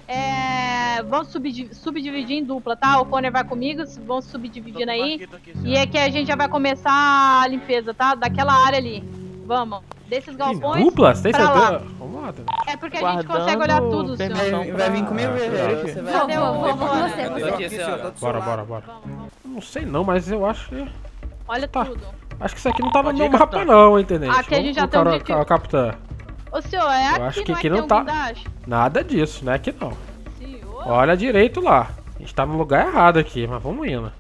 I: É... Vamos subdi- subdividir em dupla, tá? O Conner vai comigo, vamos subdividindo aí. E é que a gente já vai começar a limpeza, tá? Daquela área ali. Vamos. Desses galpões.
B: Duplas? Tem
I: pra lá.
B: certeza? Vamos lá, Tenente.
I: É porque a gente consegue olhar tudo, senhor.
H: permissão
A: Vai vir comigo,
B: Ah,
A: guerreiro.
B: tá.
A: Você vai-
I: Cadê o
C: Vou, vou, vou com
I: Conner?
C: você.
L: Eu tô aqui, senhor, tô do seu
B: Bora,
L: lado.
B: bora, bora. Eu não sei não, mas eu acho que...
I: Olha
B: Tá.
I: tudo.
B: Acho que isso aqui não tá no
O: Pode
B: meu
O: ir,
B: mapa
O: capitão.
B: não, hein, Tenente.
I: Aqui a gente
B: Vamos
I: já
B: com
I: tem um
B: o cara-
I: objetivo.
B: a capitã.
I: Ô, senhor, é
B: Eu
I: aqui,
B: acho que
I: não é
B: aqui
I: que
B: não
I: tem um
B: tá-
I: guindaste?
B: Nada disso, não é aqui não.
I: Senhor.
B: Olha direito lá. A gente tá no lugar errado aqui, mas vamos indo.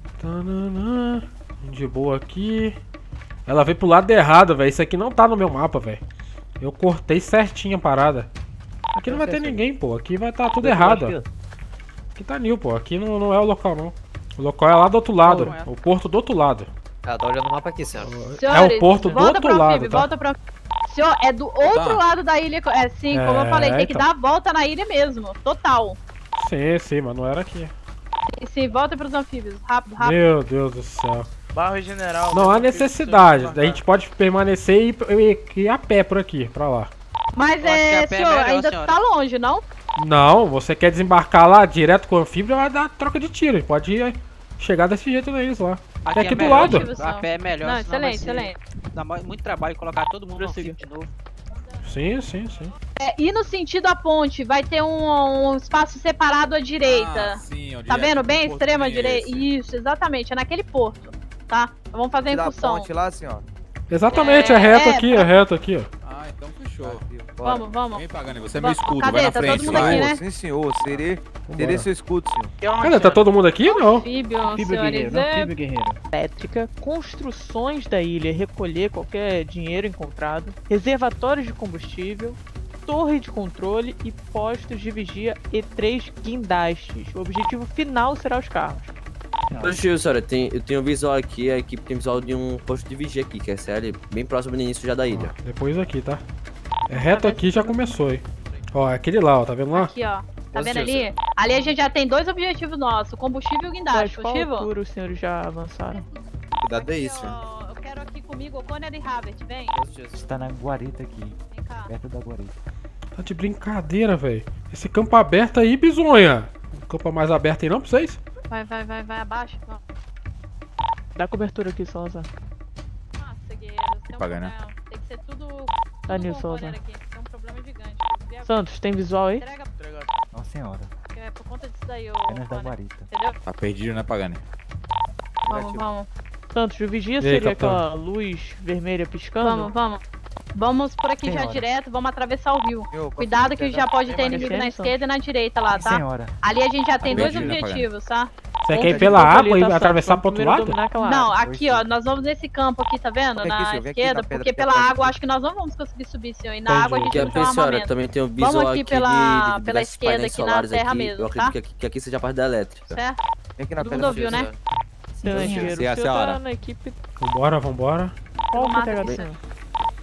B: Tananã. De boa aqui. Ela veio pro lado errado, velho. Isso aqui não tá no meu mapa, velho. Eu cortei certinho a parada. Aqui não vai ter ninguém, pô. Aqui vai tá tudo errado, ó. Aqui tá new, pô. Aqui não, não é o local, não. O local é lá do outro lado.
O: Não é.
B: O porto do outro lado.
K: ela tá olhando o mapa aqui, senhora.
B: É o porto do
I: volta
B: outro
I: pro
B: lado,
I: anfíbio,
B: tá?
I: volta pro senhor, é do outro
F: Tá.
I: lado da ilha. É sim, como eu
B: É,
I: falei, tem que
B: então.
I: dar a volta na ilha mesmo. Total.
B: Sim, sim, mas não era aqui.
I: Sim, sim, volta pros anfíbios. Rápido, rápido.
B: Meu Deus do céu.
O: Barro e general.
B: Não há
O: meu filho,
B: necessidade.
O: seu
B: A gente pode permanecer e ir, ir, ir a pé por aqui, pra lá.
I: Mas
K: Eu acho que
I: é,
K: a pé é
I: senhor,
K: melhor,
I: ainda
K: senhora.
I: tá longe, não?
B: Não, você quer desembarcar lá direto com o anfíbio, vai dar troca de tiro. Pode ir, chegar desse jeito neles lá. Até aqui
K: é
B: do
K: melhor,
B: lado.
I: Motivação.
K: A pé é melhor,
I: Não,
K: senão vai
I: excelente,
K: ser-
I: excelente.
K: Dá mu- muito trabalho colocar todo mundo no
H: Prossiga.
K: anfíbio de novo.
B: Sim, sim, sim.
I: É, e no sentido da ponte, vai ter um, um espaço separado à direita.
F: Ah, sim, onde
I: Tá
F: é
I: vendo bem?
F: porto
I: Extrema
F: tem
I: direita.
F: esse.
I: Isso, exatamente. É naquele porto, tá? Vamos fazer a
L: Da
I: incursão.
L: ponte lá, senhor.
B: Exatamente, é,
I: É,
B: reto
I: é,
B: aqui,
I: pra-
B: é reto aqui, ó.
F: Ah, então fechou.
L: Bora.
I: Vamos, vamos.
F: Vem pagando, você é meu
I: Vamos.
F: escudo,
I: Cadê?
F: vai na
I: Tá todo
F: frente,
I: mundo
F: vai.
I: aqui, né?
L: Sim, senhor. Serei,
B: Vambora.
L: terei seu escudo, senhor.
O: Que é uma
B: Cadê? Tá todo mundo aqui? Não.
I: Anfíbio,
A: Anfíbio
I: senhores.
A: guerreiro,
I: É,
A: anfíbio guerreiro.
H: Elétrica, construções da ilha, recolher qualquer dinheiro encontrado, reservatórios de combustível, torre de controle e postos de vigia e três guindastes. O objetivo final será os carros.
J: Ô, tio, senhora, tem, eu tenho visual aqui, a equipe tem visual de um posto de vigia aqui, que é sério, bem próximo do início já da ilha.
B: Depois aqui, tá? É reto aqui, já começou, hein? Ó, é aquele lá, ó, tá vendo lá?
I: aqui, ó. Tá vendo
J: Positivo,
I: ali? Ali a gente já tem dois objetivos nossos: combustível e o
H: Mas
I: guindaste.
H: qual
I: Positivo?
H: altura os senhores já avançaram?
L: Cuidado aí,
I: Aqui,
L: senhor.
I: ó, eu quero aqui comigo o Conner e Habert, vem.
A: Você tá na guarita aqui,
I: Vem cá.
A: perto da guarita.
B: Tá de brincadeira, velho. Esse campo aberto aí, bizonha. Um campo mais aberto aí não pra vocês?
I: Vai, vai, vai, vai abaixo. Vamos.
H: Dá cobertura aqui, Salazar.
I: Nossa, guerreiros, tem um
F: Pagar, né?
I: problema. Tem que ser tudo.
H: Tá,
I: tudo
H: Nilson,
I: com o Conner
H: Salazar.
I: aqui. Tem um problema gigante. Desvia a-
H: Santos, tem visual aí?
I: Entrega,
A: Nossa senhora,
I: porque é por conta disso daí, ô.
A: apenas da
I: Conner.
A: guarita.
I: Entendeu?
F: Tá perdido, né, Pagani?
I: Vamos, vamos.
H: Santos, o vigia
B: aí,
H: seria
B: capitão?
H: aquela luz vermelha piscando?
I: Vamos, vamos. Vamos por aqui já
A: Senhora.
I: direto, vamos atravessar o rio.
L: Senhor, posso
I: Cuidado que
L: pegar?
I: já pode
O: Tem
I: ter
O: mais
I: inimigo na
H: defesa?
I: esquerda e na direita lá, tá?
A: Senhora,
I: Ali a gente já tem dois
F: Perdido, né,
I: objetivos, tá?
B: Você
H: Ponto
B: quer ir
H: de
B: pela
H: campo
B: água
H: ali,
B: e
H: tá, Santos?
B: atravessar
H: Vamos
B: pro outro
H: primeiro
B: lado?
H: dominar aquela
I: Não,
H: área.
I: aqui ó, nós vamos nesse campo aqui, tá vendo?
L: Vem aqui,
I: Na
L: senhor, vem aqui
I: esquerda,
L: na pedra,
I: porque
L: porque
I: pela
L: é
I: água acho que nós não vamos conseguir subir, senhor. E na
B: Entendi.
I: água a gente
J: Que
I: não
J: a
I: tem um
J: senhora
I: armamento.
J: também tem um
I: Vamos
J: visual
I: aqui
J: aqui
I: pela-
J: de, de
I: pela
J: diversos
I: esquerda
J: painéis
I: aqui na
J: solares
I: terra
J: aqui.
I: mesmo,
J: Eu acredito
I: tá?
J: que, aqui, que aqui seja a parte da elétrica.
I: Certo?
L: Vem aqui na
I: Todo
L: pedra.
I: mundo ouviu, né?
H: Engenheiro,
F: Sim,
H: o
F: a
H: senhor
F: senhora.
H: tá na equipe.
B: Vambora, vambora.
H: Qual o
I: Mata
H: T H
I: aqui.
H: D?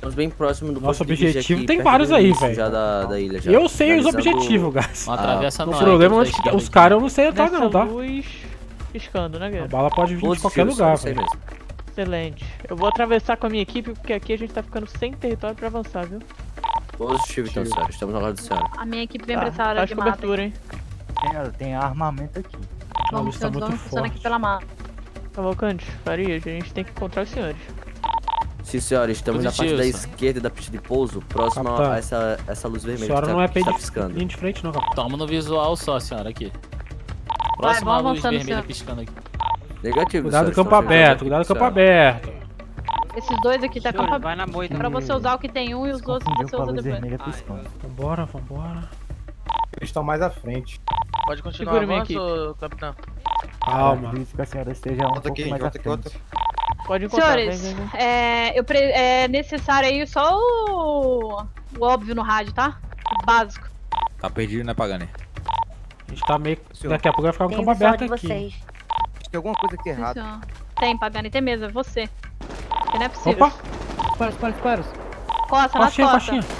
J: Estamos bem próximo do
B: Nosso
J: posto de vigia
B: objetivo
J: aqui,
B: tem
J: perto
B: vários
J: do
B: aí,
J: início
B: velho.
J: já da, da ilha, já.
B: Eu sei os
J: Finalizando
B: objetivos, guys.
K: Não atravessa
B: O
K: não,
B: problema
K: é
B: é
K: que
B: os caras eu não sei entrar não, tá?
H: luz piscando, né,
B: A
H: guerreiro?
B: bala pode vir de
J: Positivo,
B: qualquer lugar,
J: só isso aí
B: velho.
J: mesmo.
H: Excelente. Eu vou atravessar com a minha equipe, porque aqui a gente tá ficando sem território pra avançar, viu?
J: Positivo, então, senhora. Estamos ao lado do senhor.
I: A minha equipe vem
H: Tá,
I: pra essa área
H: faz
I: de mata.
H: cobertura, hein?
P: Senhora, tem armamento aqui.
B: A luz
I: Vamos,
B: tá
I: senhores,
B: muito
I: vamos passando aqui
B: forte.
I: pela mata.
H: Cavalcante, Farias, a gente tem que encontrar os senhores.
J: Sim, senhora, estamos na parte
K: Positivo,
J: da
K: senhor.
J: esquerda da pista de pouso, próximo
B: Capitão.
J: a essa, essa luz
B: A
J: vermelha
B: senhora
J: que
B: não é
J: tá,
B: pé
J: que tá
B: de
J: piscando.
B: linha de frente não, capitão.
K: Toma no visual só, senhora, aqui. Próxima
I: vamos
K: luz
I: avançando,
K: vermelha
I: senhor.
K: piscando aqui.
J: Negativo,
B: Cuidado do
J: senhora,
B: campo
J: estamos chegando
B: aberto,
J: aqui,
B: cuidado do campo
J: senhora.
B: aberto.
I: Esses dois aqui tá campo
P: vai na moita.
I: pra você usar o que tem um e os outros
P: Confundiu
I: você
P: com a
I: usa
P: luz
I: depois.
P: vermelha piscando.
B: Vambora, vambora.
Q: Eles estão mais à frente.
O: Pode continuar
H: Segura minha
O: avanço, capitão.
B: Calma.
P: Acredito que a senhora esteja um pouco mais à frente.
H: Pode encontrar, vem,
I: Senhores,
H: vem, vem.
I: é, eu pre- é necessário aí só o... o óbvio no rádio, tá? O básico.
F: Tá perdido, né, Pagani?
B: A gente tá meio... Daqui a pouco vai ficar um
R: Tem
B: campo
R: visual
B: aberto
R: de
B: aqui.
R: vocês.
L: Tem alguma coisa aqui errada.
I: Senhor. Tem, Pagani, tem mesmo, é você. Porque não é possível.
B: Opa!
P: Disparos, disparos, disparos.
I: Costa, nas
B: Coxinha,
I: costas.
B: coxinha.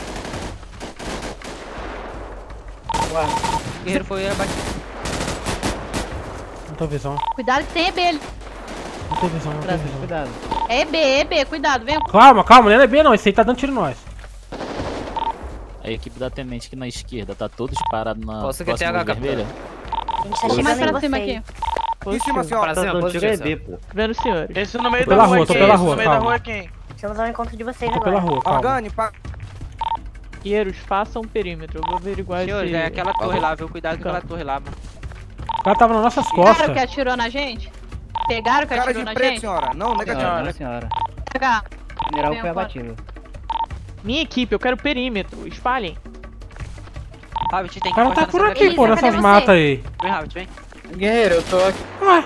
P: O guerreiro foi abatido.
B: Não tem visão.
I: Cuidado que tem E B ali.
B: Não tem visão, não tem visão.
P: Cuidado.
I: É E B, é E B, cuidado, vem.
B: Calma, calma, não é B não. Esse aí tá dando tiro em nós.
K: A equipe da tenente aqui na esquerda, tá todos parados na
O: Posso que
K: próxima
O: tem
K: luz
O: H,
K: vermelha.
R: A gente tá
I: Mais
R: chegando
I: pra
R: em
I: cima
R: vocês.
I: aqui.
L: Em cima, senhora.
O: Pra cima, positivo, senhor.
H: Vendo os senhores.
O: Esse no meio
B: Tô
O: da
B: pela
O: rua,
B: rua, tô
O: quem?
B: pela
O: Esse
B: rua,
O: no meio da
B: calma.
O: rua é quem?
R: Estamos ao encontro de vocês
B: Tô
R: agora.
B: pela rua, calma.
L: Pagani, pa...
H: Guerreiros, façam um perímetro. Eu vou averiguar
O: Senhor,
H: esse...
O: já é aquela torre lá, viu? Cuidado com aquela torre lá, mano.
B: O cara tava nas nossas
I: Pegaram
B: costas.
I: que atirou na gente? Pegaram que
L: Cara
I: atirou
L: de
I: na
L: preto,
I: gente?
L: senhora. Não, negativo.
P: Senhora, não, senhora.
I: Pegar.
P: O general
I: Venha
P: foi
I: fora.
P: abatido.
H: Minha equipe, eu quero perímetro. Espalhem.
O: Rabbit, tem
B: O
O: que
B: cara tá
O: cortar
B: por
O: nessa
B: aqui,
O: daqui.
B: pô,
R: Elisa,
B: nessas
R: cadê
B: matas
R: você?
B: aí.
O: Vem, Rabbit, vem.
A: Guerreiro, eu tô aqui.
B: Ué.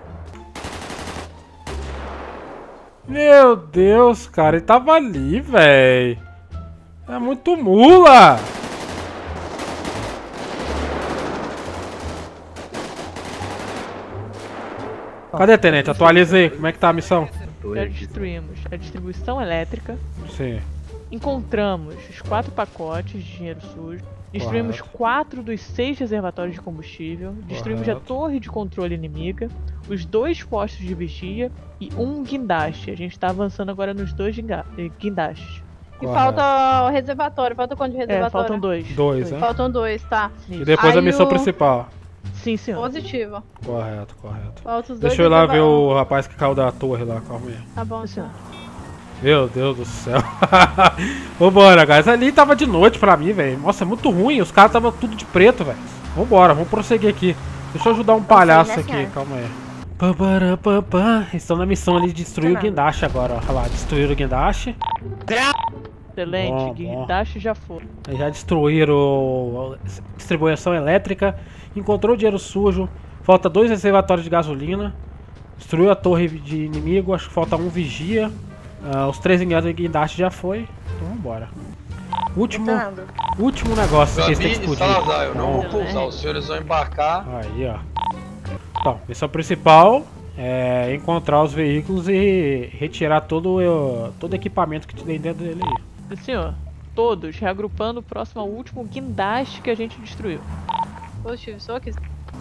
B: Meu Deus, cara, ele tava ali, véi. É muito mula. Cadê, tenente? Atualiza aí. Como é que tá a missão?
H: Já destruímos a distribuição elétrica.
B: Sim.
H: Encontramos os quatro pacotes de dinheiro sujo. Destruímos
B: Correto.
H: quatro dos seis reservatórios de combustível. Destruímos a
B: Correto.
H: torre de controle inimiga. Os dois postos de vigia e um guindaste. A gente tá avançando agora nos dois ginga- eh, guindastes.
I: E
B: Correto.
I: falta o reservatório. Falta quanto de
H: É,
I: reservatório?
H: faltam dois.
B: Dois, né?
I: Faltam dois, tá.
B: E depois a
I: Aí
B: missão
I: o-
B: principal.
H: Sim, senhor.
I: Positivo.
B: Correto, correto.
I: Falta os dois
B: Deixa eu ir lá ver
I: reservatórios.
B: o rapaz que caiu da torre lá, calma aí.
I: Tá bom, senhor.
B: Meu Deus do céu. Vambora, guys. Ali tava de noite pra mim, velho. Nossa, é muito ruim. Os caras tava tudo de preto, velho. Vambora, vamos prosseguir aqui. Deixa eu ajudar um palhaço
R: né,
B: aqui,
R: senhora?
B: calma aí. Paparapapá. Estão na missão ali de destruir o
R: Fernando.
B: guindaste agora, ó. Olha lá, destruíram o guindaste.
H: Excelente.
B: Bom, bom.
H: Guindaste já foi.
B: Aí já destruíram a distribuição elétrica. Encontrou dinheiro sujo. Falta dois reservatórios de gasolina. Destruiu a torre de inimigo. Acho que falta um vigia. Ah, os três guindastes já foi. Então vambora. Último,
R: Fernando.
B: último negócio que eles têm que
E: Gabi e
B: explodir.
E: Salazar, eu não vou
B: Então,
E: pousar. Os senhores vão embarcar.
B: Aí, ó. Então, missão principal é encontrar os veículos e retirar todo o todo o equipamento que tem dentro dele aí.
H: Senhor, todos reagrupando próximo ao último guindaste que a gente destruiu.
I: Positivo, só que...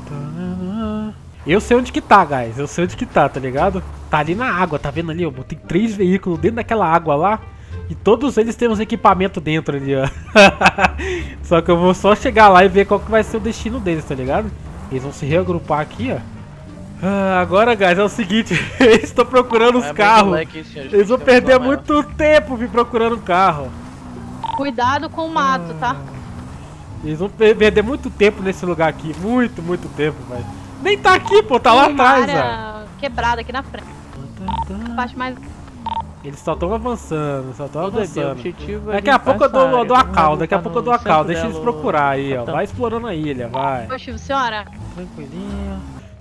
B: Eu sei onde que tá, guys. Eu sei onde que tá, tá ligado? Tá ali na água, tá vendo ali, ó? Tem três veículos dentro daquela água lá. E todos eles têm uns equipamentos dentro ali, ó. Só que eu vou só chegar lá e ver qual que vai ser o destino deles, tá ligado? Eles vão se reagrupar aqui, ó. Ah, agora, guys, é o seguinte. Eles estão procurando os
O: É bem
B: carros.
O: moleque, senhor,
B: Eles vão
O: tem que
B: perder
O: tomar
B: muito tempo vir procurando um carro.
I: Cuidado com o mato, tá?
B: Eles vão per- perder muito tempo nesse lugar aqui. Muito, muito tempo, velho. Nem tá aqui, pô. Tá lá
I: Tem uma
B: atrás, ó.
I: área quebrada aqui na frente. A parte mais...
B: Eles só estão avançando, só estão
H: Tudo bem,
B: avançando.
H: o objetivo é
B: Daqui a
H: limpar
B: pouco eu
H: essa
B: dou, eu
H: área.
B: dou a
H: Vamos
B: cal, daqui a
H: voltar
B: pouco eu
H: no
B: dou a cal.
H: centro
B: Deixa eles
H: dela,
B: procurar aí, ó.
H: capitão.
B: Vai explorando a ilha, vai.
I: Positivo, senhora.
B: Tranquilinho.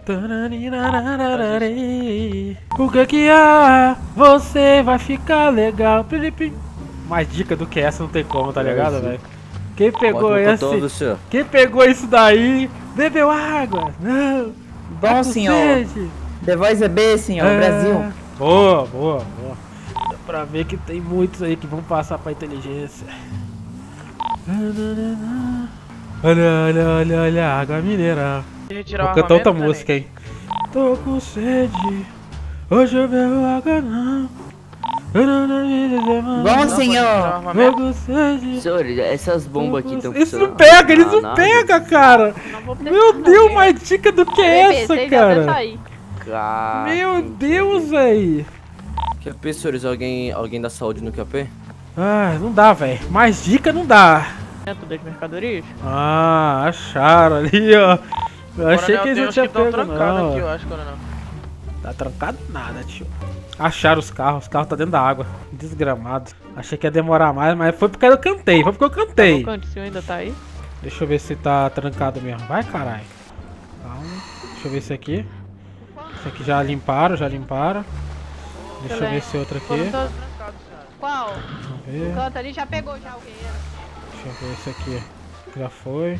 B: O que que há? Você vai ficar legal. Mais dica do que essa não tem como, tá ligado, velho? Quem pegou
J: Ótimo
B: esse...
J: contorno, senhor.
B: Quem pegou isso daí, bebeu água. Não. Tá
A: Bom,
B: com
A: senhor.
B: sede.
A: The Voice é B, senhor.
B: É.
A: Brasil.
B: Boa, boa, boa. Pra ver que tem muitos aí que vão passar pra inteligência. Olha, olha, olha, olha, água mineira.
O: Retirar
B: Vou
O: o
B: cantar outra
O: armamento,
B: música, hein. Tô com sede, hoje eu bebo água não.
A: Bom, senhor.
B: Tô com sede.
J: Senhor, essas bombas aqui estão
B: Isso não pega, eles não pegam, cara. Meu Deus, mais dica do que essa, cara?
J: Cara,
B: Meu Deus, véi.
J: Q P, senhores, alguém, alguém da saúde no Q P?
B: Ah, não dá, velho. Mais dica não dá.
H: Dentro das mercadorias?
B: Ah, acharam ali, ó. Eu achei que eles não tinham pego, não.
O: Aqui, eu acho, coronel.
B: Tá trancado nada, tio. Acharam os carros, os carros tá dentro da água. Desgramado. Achei que ia demorar mais, mas foi porque eu cantei, foi porque eu cantei.
H: O cantinho ainda tá aí?
B: Deixa eu ver se tá trancado mesmo. Vai, caralho. Calma. Deixa eu ver esse aqui. Esse aqui já limparam, já limparam. Deixa eu ver esse outro aqui.
I: Qual?
B: Vamos ver.
I: O canto ali já pegou já o guerreiro.
B: Deixa eu ver esse aqui. Já foi.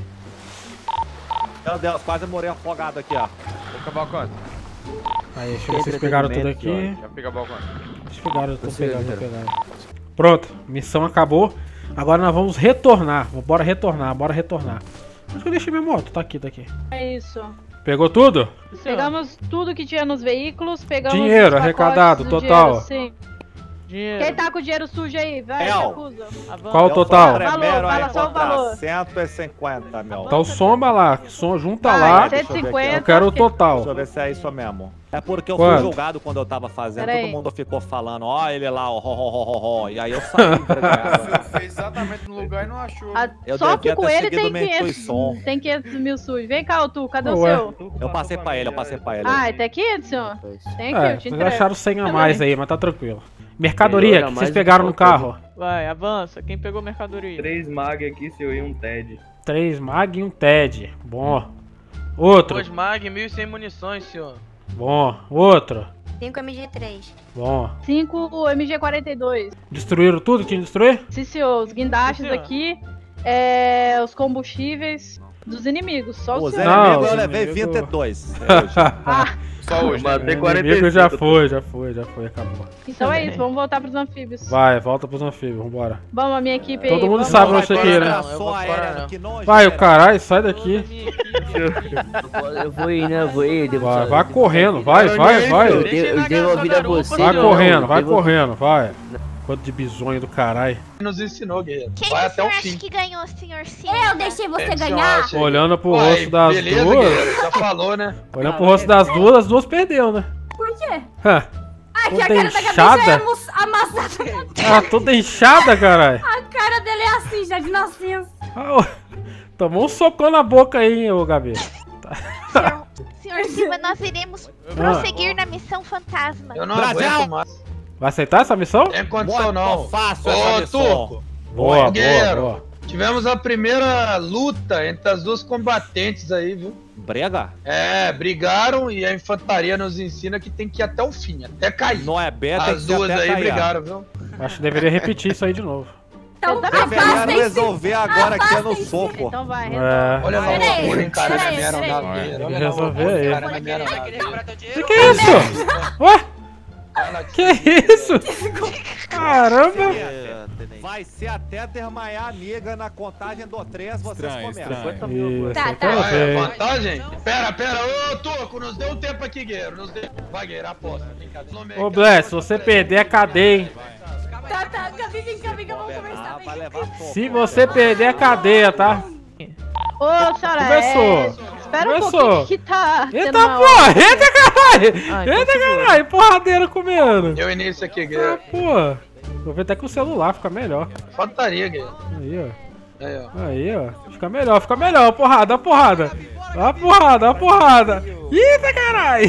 S: Meu Deus, quase morei afogado aqui, ó. Vou acabar o canto.
B: Aí, deixa eu ver se vocês pegaram tudo aqui.
S: Já pega o balcão.
B: Eles pegaram, estão pegando, estão pegando. Pronto, missão acabou. Agora nós vamos retornar. Bora retornar, bora retornar. Acho que eu deixei minha moto, tá aqui, tá aqui.
I: É isso.
B: Pegou tudo?
I: Pegamos tudo que tinha nos veículos, pegamos
B: Dinheiro
I: os pacotes
B: arrecadado,
I: do
B: total.
I: Dinheiro, sim.
H: Dinheiro.
I: Quem tá com o dinheiro sujo aí? Vai,
S: Eu.
I: acusa.
B: Qual o total?
I: Valor, fala só o valor.
S: cento e cinquenta, meu.
B: Então soma lá, som, junta
I: Vai,
B: lá.
I: cento e cinquenta.
B: Eu quero o
S: Deixa eu
B: total.
S: ver se é isso mesmo. É porque eu
B: Quanto?
S: fui julgado quando eu tava fazendo,
I: Pera
S: todo
I: aí.
S: mundo ficou falando, ó, ele lá, ó, ho, ho, ho, ho, ho. E aí eu saí, entregado.
E: Fez exatamente no lugar e não achou.
I: Ah,
S: Eu
I: só que
S: devia
I: com
S: ter
I: ele
S: seguido
I: tem
S: minha
I: quinhentos,
S: intuição.
I: tem quinhentos mil sujos. Vem cá, tu, cadê o
B: Ué.
I: seu?
S: Eu passei pra ele, eu passei pra ele.
I: Ah, até quinhentos, senhor? Tem aqui,
B: É,
I: eu te
B: vocês
I: entrego.
B: acharam cem a
I: Também.
B: mais aí, mas tá tranquilo. Mercadoria,
J: Melhora
B: que
J: mais
B: vocês
J: do que
B: pegaram no
J: qualquer
B: carro?
H: Vai, avança. Quem pegou mercadoria?
T: Três mag aqui, seu, e um T E D.
B: Três mag e um T E D. Bom. Outro.
O: Dois mag, mil e cem munições, senhor.
B: Bom. Outro.
R: cinco M G três.
B: Bom.
I: cinco M G quarenta e dois.
B: Destruíram tudo que tinha que destruir?
I: Sim, senhor. Os guindastes
H: Sim, senhor.
I: aqui, é, os combustíveis dos inimigos. Só o
S: Os
I: senhor.
B: Não,
S: inimigos eu
B: os
S: levei
B: inimigos-
S: vinte e dois.
I: Ah,
T: Só hoje. Matei
B: O
T: quarenta e
B: inimigo
T: cinco.
B: já foi, já foi, já foi, acabou.
I: então é isso, vamos voltar pros anfíbios.
B: Vai, volta pros anfíbios, vambora.
I: Vamos, a minha equipe
B: Todo
I: aí.
B: mundo
I: vamos.
B: sabe
S: Vai,
B: onde você
S: vai,
B: quer,
S: vai,
B: né?
S: não, eu vou fora, não. Que nojo,
B: Vai, o
S: velho.
B: caralho, sai daqui.
J: Eu vou ir, né? Eu vou ir. devo-
B: Vai, vai
J: devo-
B: correndo, vai, vai,
J: Eu,
B: vai.
J: de- eu devolvi a você.
B: Vai
J: não,
B: correndo,
J: eu
B: vai
J: devolvi-
B: correndo, vai. Quanto de bisonho do caralho.
E: Nos ensinou, guerreiro.
D: Quem
E: Vai
D: que o
E: até o
D: senhor
E: fim.
D: acha que ganhou, senhor Cinza?
C: Eu deixei você
E: É,
C: ganhar.
E: senhor,
B: Olhando pro
E: Uai,
B: rosto das
E: beleza,
B: duas.
E: guerreiro, já falou, né?
B: Olhando pro rosto das duas, as duas perdeu, né?
C: Por quê?
B: Hã.
C: Ai, que
B: Toda
C: a cara da Gabi já
B: inchada?
C: é mus- amassada.
B: Ah, toda inchada, caralho.
C: A cara dele é assim, já de nascença.
B: Ah, ô, tomou um socão na boca aí, ô Gabi.
D: Senhor, senhor Silva, nós iremos prosseguir na missão fantasma.
E: Eu não
S: Brasil!
E: aguento mais.
B: Vai aceitar essa missão?
E: Tem condição,
S: Muito
E: não.
S: fácil essa
E: Ô,
S: missão.
E: Tuco.
B: Boa, boa,
E: Guerreiro.
B: boa.
E: Tivemos a primeira luta entre as duas combatentes aí, viu?
S: Brega?
E: É, brigaram e a infantaria nos ensina que tem que ir até o fim, até cair.
S: Não é beta, tem que
E: As
S: ser
E: duas
S: até
E: aí
S: cair.
E: brigaram, viu?
B: Acho que deveria repetir isso aí de novo.
C: Então,
S: Deveriam
C: afastem-se.
S: resolver agora aqui é no
C: Afastem-se.
S: soco.
I: Então vai,
B: É.
I: resolve.
E: Olha lá
C: Peraí,
E: o loucura, cara, na
C: peraí,
E: minha
C: peraí.
E: armadilha.
B: Tem
E: Olha
B: que
E: lá o
B: resolver
E: loucura,
B: aí.
E: cara, na minha armadilha.
B: Que que é isso? Ué? Que isso? Caramba!
S: Vai ser até desmaiar a amiga na contagem do três, vocês
F: Estranho,
S: começam.
F: estranho.
B: Isso,
C: Tá,
B: eu
C: tá.
B: quero
E: Ah, é
B: ver.
E: vantagem? Pera, pera, ô Toco, nos dê um tempo aqui, guerreiro. Nos dê. Vai, guerreiro, aposta. Brincadeira.
B: Ô, Bless, se você perder é cadeia, hein?
C: Tá, tá, Gabi, vem cá, vem cá, vamos conversar.
S: Vai levar fogo.
B: Se você perder é cadeia, tá?
I: Ô, senhora,
B: Começou.
I: é... espera um
B: Começou.
I: pouquinho que tá... tendo
B: Eita
I: uma
B: porra!
I: hora.
B: Eita caralho!
H: Ah, então
B: Eita
H: segura.
B: caralho! Porradeira comendo!
E: Deu início aqui,
B: Ah,
E: guerreiro.
B: porra! Vou ver até com o celular, fica melhor.
E: Fantaria, guerreiro.
B: Aí, ó.
E: Aí, ó.
B: Aí, ó. Fica melhor, fica melhor. Porrada, porrada. Ó, porrada, ó, porrada. Eita, caralho.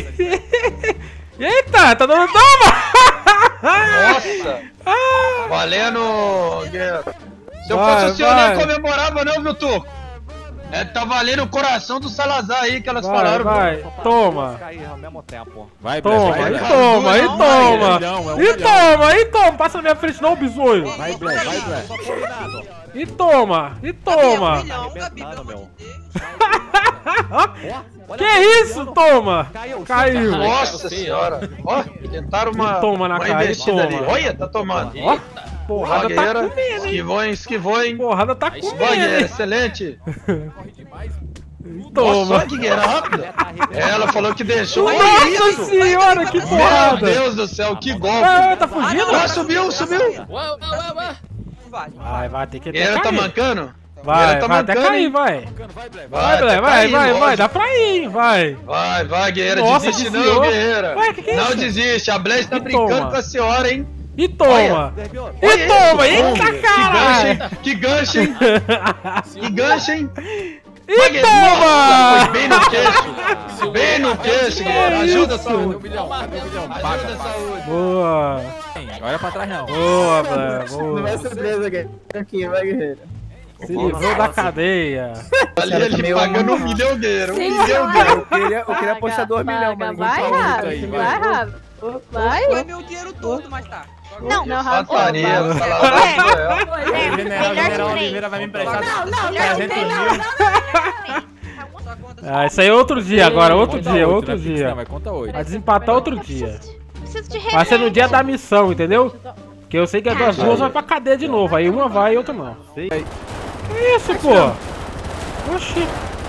B: Eita, tá dando toma.
E: Nossa! Valendo, guerreiro. Se eu
B: Vai,
E: fosse o senhor,
B: vai.
E: nem comemorava, não, viu, Toco? É, tá valendo o coração do Salazar aí que elas
B: Vai,
E: falaram.
B: vai, toma.
S: Cair ao mesmo tempo.
F: Vai,
B: Toma,
F: Black, vai,
B: e
F: Black.
B: toma, e
F: Não,
B: toma.
F: é um milhão, é um
B: E
F: milhão.
B: toma, e toma. Passa na minha frente não, bisonho.
F: Vai, Black, vai, Black.
B: E toma, e toma.
S: Arrebentando, meu.
B: Que isso, toma. Caiu.
E: Nossa senhora. Ó, tentaram uma,
B: Toma na
E: uma
B: cara,
E: investida
B: toma.
E: ali. Olha, tá tomando.
B: Ó, porrada tá
E: Guerreira,
B: comendo, hein.
E: esquivou, hein, esquivou, hein.
B: Porrada tá
E: Esquivou,
B: comendo,
E: Guerreira,
B: hein.
E: excelente.
B: Toma.
E: Nossa, que guerreira rápida. Ela falou que deixou.
B: Nossa
E: isso?
B: senhora, que porrada.
E: Meu Deus do céu, que golpe.
B: Ah, tá fugindo?
E: Ah, subiu, subiu.
B: Vai, vai, tem que até
E: Guerreira tá
B: cair.
E: mancando?
B: Vai,
E: Guerreira tá
B: vai até
E: mancando,
B: cair,
E: hein?
B: vai.
E: Vai,
B: Vai,
E: tá
B: vai, vai,
E: caindo,
B: vai, vai,
E: lógico.
B: dá pra ir, hein, vai.
E: Vai, vai, guerreira,
B: Nossa,
E: desiste
B: desviou.
E: não, guerreira.
B: Ué, que que é
E: não
B: isso?
E: desiste, a Blaze tá
B: E
E: brincando
B: toma.
E: com a senhora, hein.
B: E toma. E
E: Olha
B: toma,
E: isso,
B: eita
E: homem.
B: caralho.
E: Que gancho, hein? Que gancho, hein?
B: E
E: Vai, guerreira. Nossa,
B: toma.
E: foi bem no queixo. Bem no queixo, guerreira. Ajuda a
B: isso?
E: saúde.
F: Cadê o milhão? Cadê o milhão?
E: Ajuda a saúde.
B: Boa.
F: Olha pra trás, não.
B: Boa, Blé,
A: Não
B: boa.
A: vai surpresa, guerreiro. Aqui, vai, guerreiro.
B: Se livrou da cadeia.
E: Ali ele pagando um milhão, guerreiro. Um
I: Sim,
E: milhão,
I: vai.
E: guerreiro.
N: Eu queria, eu queria apostar dois milhões,
I: Paga,
N: mas
I: vai,
N: ninguém falou.
I: Rafa.
F: aí,
I: Vai,
F: vai.
I: Rafa. Vai.
U: Foi meu dinheiro todo, mas tá.
D: Não,
I: Não, Rafa.
E: Pataria,
I: vai.
E: Salazar.
D: É,
M: General,
D: melhor
M: General
D: de
M: Oliveira vai me emprestar
I: Não, não, não,
M: trezentos
I: não,
M: mil.
B: Ah, isso aí é outro dia agora, outro
F: Conta
B: dia,
F: oito,
B: outro
F: né? Fixa,
B: dia.
F: não, Vai, conta oito.
B: Vai desempatar outro dia.
D: Preciso de
B: Vai ser no dia da
D: remédio.
B: missão, entendeu? Que eu sei que as duas duas vai pra cadeia de novo. Aí uma vai e outra não. Que isso, pô? Oxi.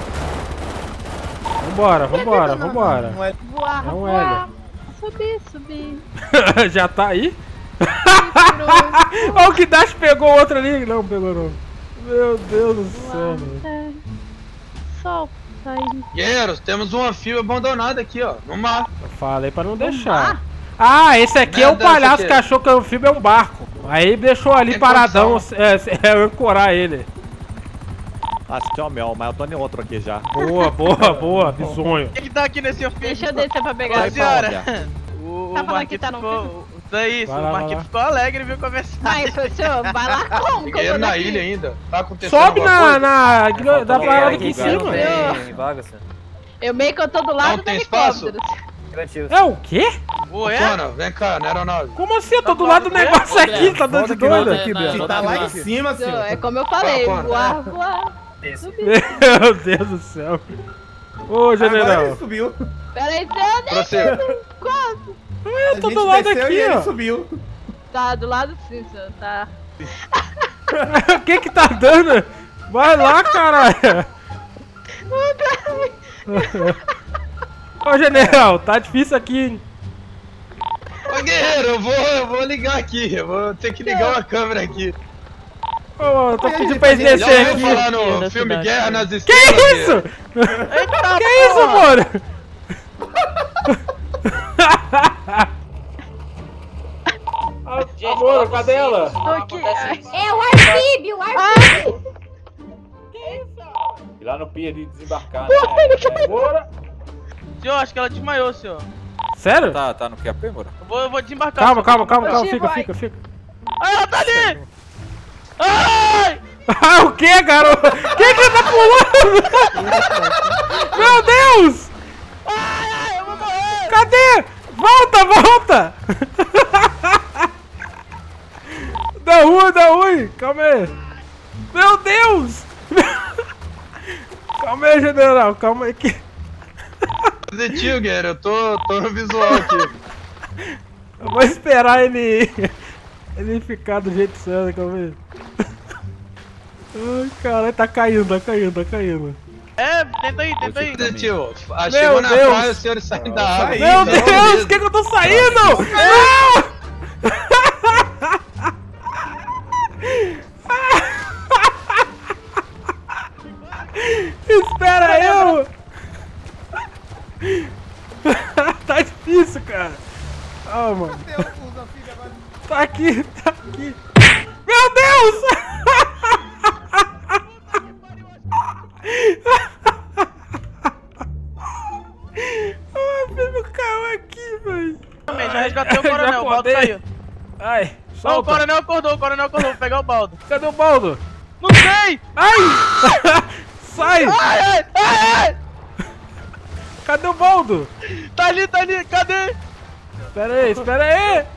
B: Vambora, vambora, vambora.
I: Voar,
B: É um
I: voar. Subir, subir.
B: Já tá aí? Olha o que Dash pegou o outro ali. Não, pegou não. Meu Deus do céu, mano.
I: É. Solta aí.
E: Guerreiros, temos um anfíbio abandonado aqui, ó. No mar.
B: Eu falei pra não deixar. Ah, esse aqui é o
E: Merda,
B: palhaço
E: esse aqui.
B: que achou que o anfíbio é um barco. Aí deixou ali
E: Tem
B: paradão, é, é, eu ancorar ele.
S: Ah, você tem o mel, mas eu tô em outro aqui já.
B: Boa, boa, boa, bisonho.
O: Quem que tá aqui nesse ofício?
I: Deixa eu descer pra pegar.
S: Vai
O: Ô, senhora.
S: pra onde?
O: O,
I: Tá
O: o
I: falando que
O: Marquinhos
I: tá no
O: ficou... Isso aí, isso.
B: Vai lá,
O: O
B: vai
O: Marquinhos
B: lá.
O: ficou alegre e viu conversar.
I: Mas, senhor, vai lá como? Que eu
E: Guerreiro
I: tô
E: na
I: daqui.
E: ilha ainda. Tá acontecendo
B: Sobe
E: alguma
B: na,
E: coisa?
B: na, igno- da
P: Faltou
B: parada
P: alguém
B: aqui em
P: que não
B: cima.
P: tem vaga, senhor.
I: Eu meio que eu tô do lado
E: Não
I: do
E: tem espaço?
I: helicóptero.
P: Garantiu.
B: É o quê?
O: Ô, é?
E: Mano, vem cá, na aeronave.
B: Como assim? Eu tô do lado do negócio aqui, tá dando de doido?
P: aqui, Biel.
Q: Tá lá em cima,
I: Senhor,
Q: senhor.
I: é como eu falei,
E: Vai,
I: voar, voar. Subir.
B: Meu Deus do céu. Ô,
Q: Agora
B: general.
Q: ele subiu.
I: Pera aí, senhor,
E: Prossiga.
I: quase.
B: Eu tô
Q: A
B: do
Q: gente
B: lado
Q: desceu
B: aqui,
Q: e ele
B: ó.
Q: subiu.
I: Tá do lado sim, senhor, tá.
B: O que que tá dando? Vai lá, caralho. Ô, general, tá difícil aqui, hein?
E: Ô, guerreiro, eu vou, eu vou ligar aqui. Eu vou ter que ligar uma câmera aqui.
B: Ô, eu tô
Q: Aí,
B: pedindo pra eles
Q: gente,
E: Já
B: descerem
E: ouviu
B: aqui.
E: falar no
H: da
E: filme
H: cidade.
E: Guerra nas
B: Que
E: Estrelas?
B: isso?
E: guerreiro?
B: Que isso, amor? Amor, cadê ela?
C: É o anfíbio, o anfíbio.
F: Ir lá no pier de desembarcar, né?
B: Bora.
O: Senhor, acho que ela desmaiou, senhor.
B: Sério?
F: Tá, tá no Q A P, mora?
O: Eu vou, eu vou desembarcar.
B: Calma,
O: senhor.
B: calma, calma, calma.
I: Oxi,
B: Fica,
I: vai.
B: fica, fica.
O: Ah, ela tá ali! Ai!
B: Ah, o que, garoto? Quem que tá pulando? Meu Deus!
O: Ai, ai, eu vou morrer!
B: Cadê? Volta, volta! Dá ruim, dá ruim. Calma aí. Meu Deus! Calma aí, general. Calma aí que...
E: Positivo, guerreiro. Eu tô, tô no visual aqui.
B: Eu vou esperar ele... Ele ficar do jeito certo, calma aí. Ai, caralho, tá caindo, tá caindo, tá caindo.
O: É, tenta aí, tenta aí.
E: Positivo. Ah,
B: Meu
E: chegou na
B: Deus.
E: praia, os senhores saem da água.
Q: Saí,
B: Meu
Q: não,
B: Deus,
E: beleza.
B: o que que eu tô saindo? Não! Espera eu! Tá difícil, cara. Ah, mano. Tá aqui, tá aqui. Meu Deus! Ai, meu carro aqui, velho.
O: Já resgatei o coronel, o baldo caiu.
B: Ai,
O: Não, o
B: solta.
O: coronel acordou, o coronel acordou, vou pegar o baldo.
B: Cadê o baldo?
O: Não sei!
B: Ai! Sai!
N: Ai, ai, ai, ai!
B: Cadê o Baldo?
N: Tá ali, tá ali, cadê?
B: Espera aí, espera aí!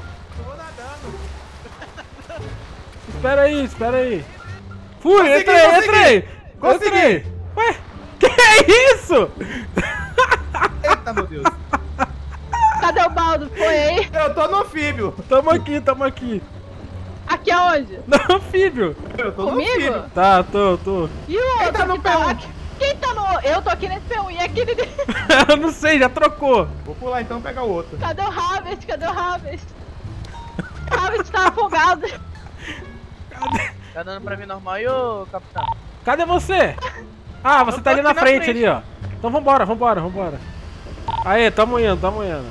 B: Espera aí, espera aí. Fui,
N: Consegui,
B: entrei,
N: consegui.
B: entrei!
N: Consegui.
B: Entrei! Ué, que é isso?
N: Eita, meu Deus.
I: Cadê o Baldo? Foi aí?
N: Eu tô no anfíbio.
B: Tamo aqui, tamo aqui.
I: Aqui aonde?
B: No anfíbio.
N: Eu tô
I: Comigo?
N: no anfíbio.
B: Tá, tô, tô.
I: E o outro
N: Quem tá no
I: que tá
N: P um?
I: lá? Quem tá no... Eu tô aqui nesse P um e aquele...
B: Eu não sei, já trocou.
N: Vou pular então pegar o outro.
I: Cadê o Harvest? Cadê o Harvest? O Harvest tá afogado.
N: Tá dando pra mim normal e ô, capitão?
B: Cadê você? Ah, você
N: Eu
B: tá
N: tô
B: ali na
N: aqui na
B: frente,
N: frente.
B: ali, ó. Então vambora, vambora, vambora. Aê, tamo indo, tamo indo.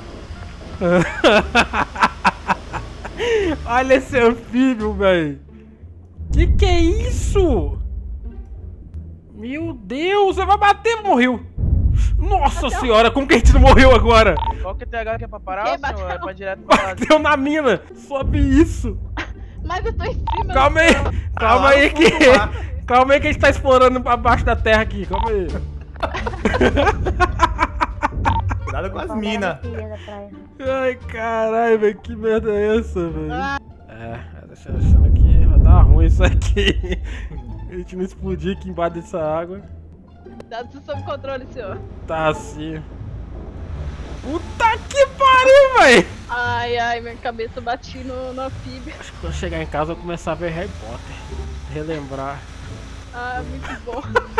B: Olha esse anfíbio, velho. Que que é isso? Meu Deus, você vai bater, morreu. Nossa senhora, como que a gente não morreu agora?
N: Qual que é T H que é pra parar,
I: Quem
N: senhor? É
I: bateu?
N: pra direto pra lá.
B: Bateu na mina. Sobe isso.
I: Mas eu tô em cima.
B: Calma aí, calma
N: Ah,
B: aí
N: no
B: que...
N: fundo lá.
B: Calma aí que a gente tá explorando abaixo da terra aqui, calma aí.
N: Cuidado com as minas.
B: Ai, caralho, velho, que merda é essa, velho? É, eu tô achando que vai dar ruim isso aqui. A gente não explodir aqui embaixo dessa água.
I: Tá tudo sob controle, senhor.
B: Tá assim. Puta que pariu, velho!
I: Ai, ai, minha cabeça bati no, no anfíbio.
B: Acho que quando eu chegar em casa eu vou começar a ver Harry Potter. Relembrar.
I: Ah, muito bom.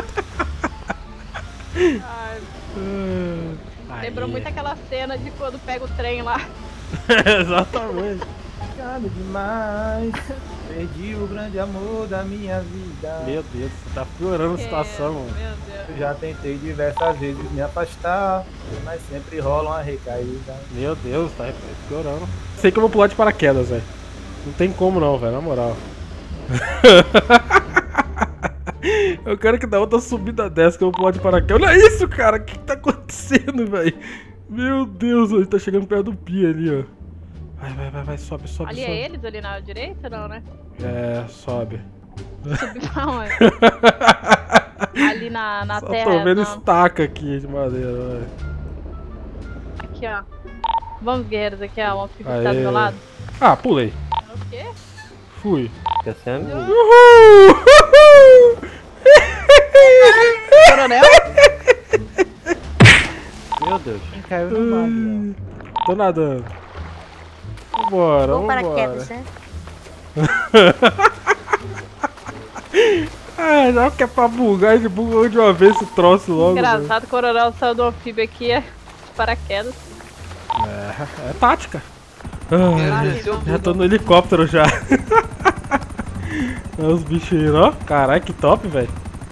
I: Ai,
B: Aí.
I: lembrou muito aquela cena de quando pega o trem lá.
B: Exatamente.
Q: Obrigado demais. Perdi o grande amor da minha vida.
B: Meu Deus, você tá piorando a situação, mano.
I: Meu Deus.
Q: Eu já tentei diversas vezes me afastar, mas sempre rola uma recaída.
B: Meu Deus, tá piorando. Sei que eu vou pular de paraquedas, velho. Não tem como não, velho, na moral. Eu quero que dá outra subida dessa que eu vou pular de paraquedas. Olha isso, cara, o que, que tá acontecendo, velho? Meu Deus, ele tá chegando perto do pia ali, ó. Vai, vai, vai, vai, sobe, sobe,
I: Ali
B: sobe.
I: é eles, ali na direita, não, né?
B: É, sobe.
I: Subir pra onde? Ali na, na
B: Só
I: terra.
B: tô vendo
I: não.
B: estaca aqui de madeira, velho.
I: Aqui, ó. Vamos, guerreiros, aqui, ó. Vamos ficar
B: Aê.
I: do meu lado.
B: Ah, pulei.
I: O quê?
B: Fui.
J: Quer ser amigo?
B: Uhul!
I: Coronel?
P: Meu Deus, quem caiu no mar? ali,
B: Tô nadando. Vambora,
R: Vamos para
B: vambora.
R: quedas, né?
B: Ah, já que é pra bugar, ele bugou de uma vez esse troço logo. velho.
I: Engraçado, o coronel saiu do anfíbio aqui, é paraquedas.
B: É, é tática. Ah, já tô no helicóptero já. Olha os bichos aí, ó. Caralho, que top, velho.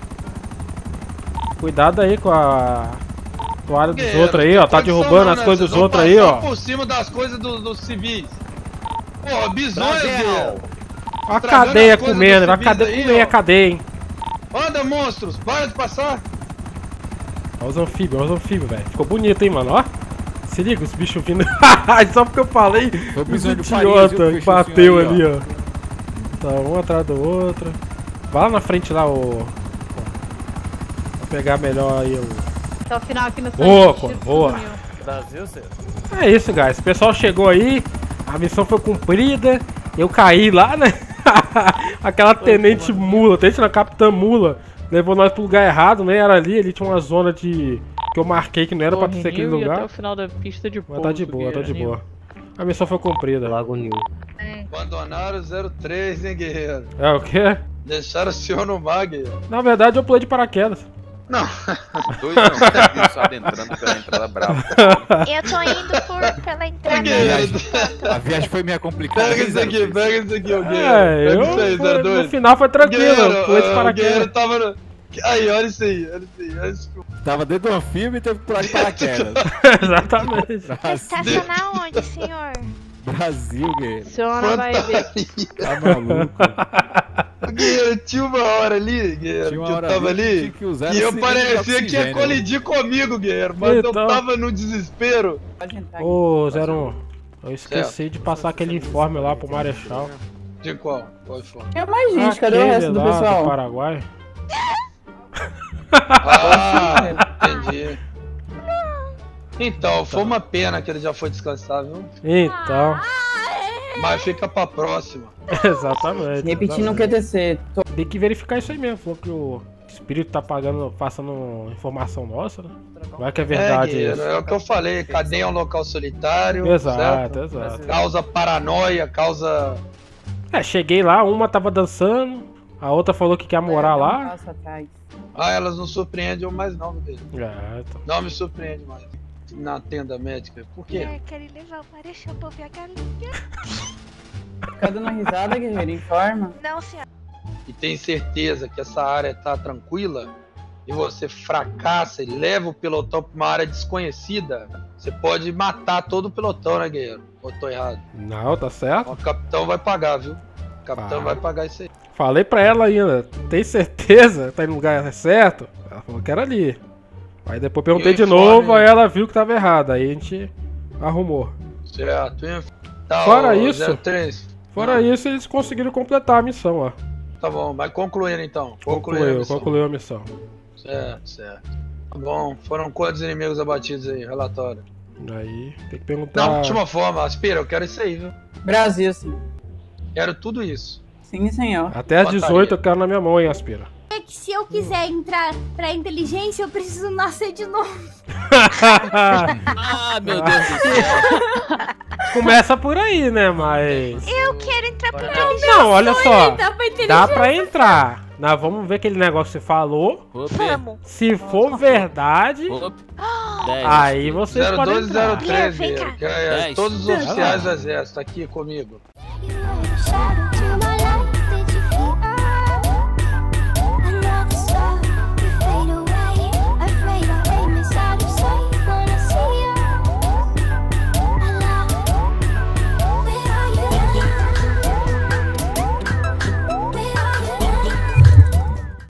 B: Cuidado aí com a toalha dos outros aí, ó. Tá derrubando as coisas dos outros aí, ó.
E: por cima das coisas dos, dos civis. Porra, bizonho, Guerreiro.
B: Ó a cadeia comendo, a cadeia
E: aí,
B: comer
E: ó.
B: a cadeia, hein.
E: Anda, monstros, para de passar.
B: Olha os anfíbios, olha os anfíbios, velho. Ficou bonito, hein, mano, ó. Se liga, os bichos vindo. Só porque eu falei,
F: o
B: os
F: bisonho do Paris, viu,
B: idiota
F: que
B: que bateu
F: ali,
B: ali, ó. Tá, um atrás do outro. Vai lá na frente lá, o... Vou pegar melhor aí o...
I: Até o final aqui no
B: Boa,
I: centro,
B: boa.
I: sumiu.
N: Brasil, senhor.
B: É isso, guys. O pessoal chegou aí, a missão foi cumprida. Eu caí lá, né? Aquela tenente mula, tenente na capitã mula, levou nós pro lugar errado, né? Era ali, ali tinha uma zona de... que eu marquei que não era pra ser aquele
H: Torre Nil e
B: lugar.
H: até o final da pista de pouso.
B: Mas tá de boa, tá de
H: Guerreiro.
B: boa. A missão foi cumprida.
J: Lago Nil.
E: Abandonaram o zero três, hein, guerreiro?
B: É o quê?
E: Deixaram o senhor no mar, guerreiro.
B: Na verdade eu pulei de paraquedas.
E: Não.
F: Dois não, só adentrando pela entrada brava.
D: Eu tô indo por, pela entrada.
F: A viagem foi meio complicada.
E: Pega isso aqui, pega isso aqui, ô guerreiro.
B: É,
E: Pega
B: eu
E: isso aí,
B: foi-
E: zero
B: no
E: dois.
B: final foi tranquilo, eu pulei de
E: ah, o
B: paraquedas.
E: guerreiro tava no... Aí, olha isso aí, olha isso aí, olha isso.
F: Tava dentro do anfíbio e teve que pular de paraquedas.
B: Exatamente.
D: Estacionar onde, senhor?
F: Brasil, guerreiro.
I: A senhora vai ver.
F: Tá maluco.
E: Guerreiro, tinha uma hora ali, Guerreiro,
F: Tinha uma
E: que eu
F: hora
E: tava
F: ali que
E: ali,
F: tinha que usar
E: e eu
F: esse
E: parecia que ia
F: oxigênio.
E: colidir comigo, Guerreiro, mas
B: Então.
E: eu tava no desespero.
B: Ô, zero um, eu esqueci de passar aquele informe lá pro Marechal.
E: De qual? Qual foi?
A: É mais gente, cadê o
B: Aquele
A: resto do
B: lá
A: pessoal?
B: do Paraguai.
E: Ah, entendi. Então, foi uma pena que ele já foi descansar, viu?
B: Então.
E: Mas fica pra próxima.
B: Exatamente.
A: Repetindo o Q T C.
B: Tem que verificar isso aí mesmo. Falou que o espírito tá pagando, passando informação nossa, né? Vai que é verdade
E: é,
B: isso.
E: É o que eu falei, cadeia é um local solitário.
B: Exato,
E: certo?
B: exato.
E: Causa paranoia, causa.
B: É, cheguei lá, uma tava dançando, a outra falou que quer morar lá.
E: Ah, elas não surpreendem mais não, dele.
B: É, então.
E: Não me surpreende mais. Na tenda médica. Por quê?
D: É, querem levar o Marechal pra ver a galinha.
A: Fica dando risada, guerreiro, informa.
D: Não, senhora.
E: E tem certeza que essa área tá tranquila e você fracassa e leva o pelotão pra uma área desconhecida, você pode matar todo o pelotão, né, guerreiro? Ou tô errado?
B: Não, tá certo.
E: O capitão vai pagar, viu? O capitão
B: Ah.
E: vai pagar isso aí.
B: Falei pra ela ainda, tem certeza? Tá no lugar certo? Ela falou que era ali. Aí depois perguntei
E: E o
B: de
E: informe?
B: novo, aí ela viu que tava errado. Aí a gente arrumou.
E: Certo. Tá,
B: Fora
E: ô,
B: isso,
E: zero três.
B: fora isso, eles conseguiram completar a missão, ó.
E: Tá bom, vai concluir então. Concluir a
B: Concluiu,
E: missão.
B: concluiu a missão.
E: Certo, certo. Tá bom, foram quantos inimigos abatidos aí? Relatório.
B: Aí, tem que perguntar...
E: Não, de uma forma, Aspira, eu quero isso aí, viu?
A: Brasil, sim.
E: Quero tudo isso.
A: Sim, senhor.
B: Até às dezoito eu quero na minha mão, hein, Aspira.
C: É que se eu quiser entrar pra inteligência, eu preciso nascer de novo.
K: Ah, meu Deus do céu.
B: Começa por aí, né, mas...
D: Eu quero entrar pra inteligência.
B: Não, olha só.
C: entrar pra inteligência.
B: Dá pra entrar. Nós vamos ver aquele negócio que você falou.
D: Vamos.
B: Se for verdade, aí vocês
E: zero
B: podem
E: dois e zero
B: entrar.
E: três,
D: Vem cá.
E: que é
K: Dez.
E: todos os
B: Dez.
E: oficiais do exército aqui comigo.
R: Shadow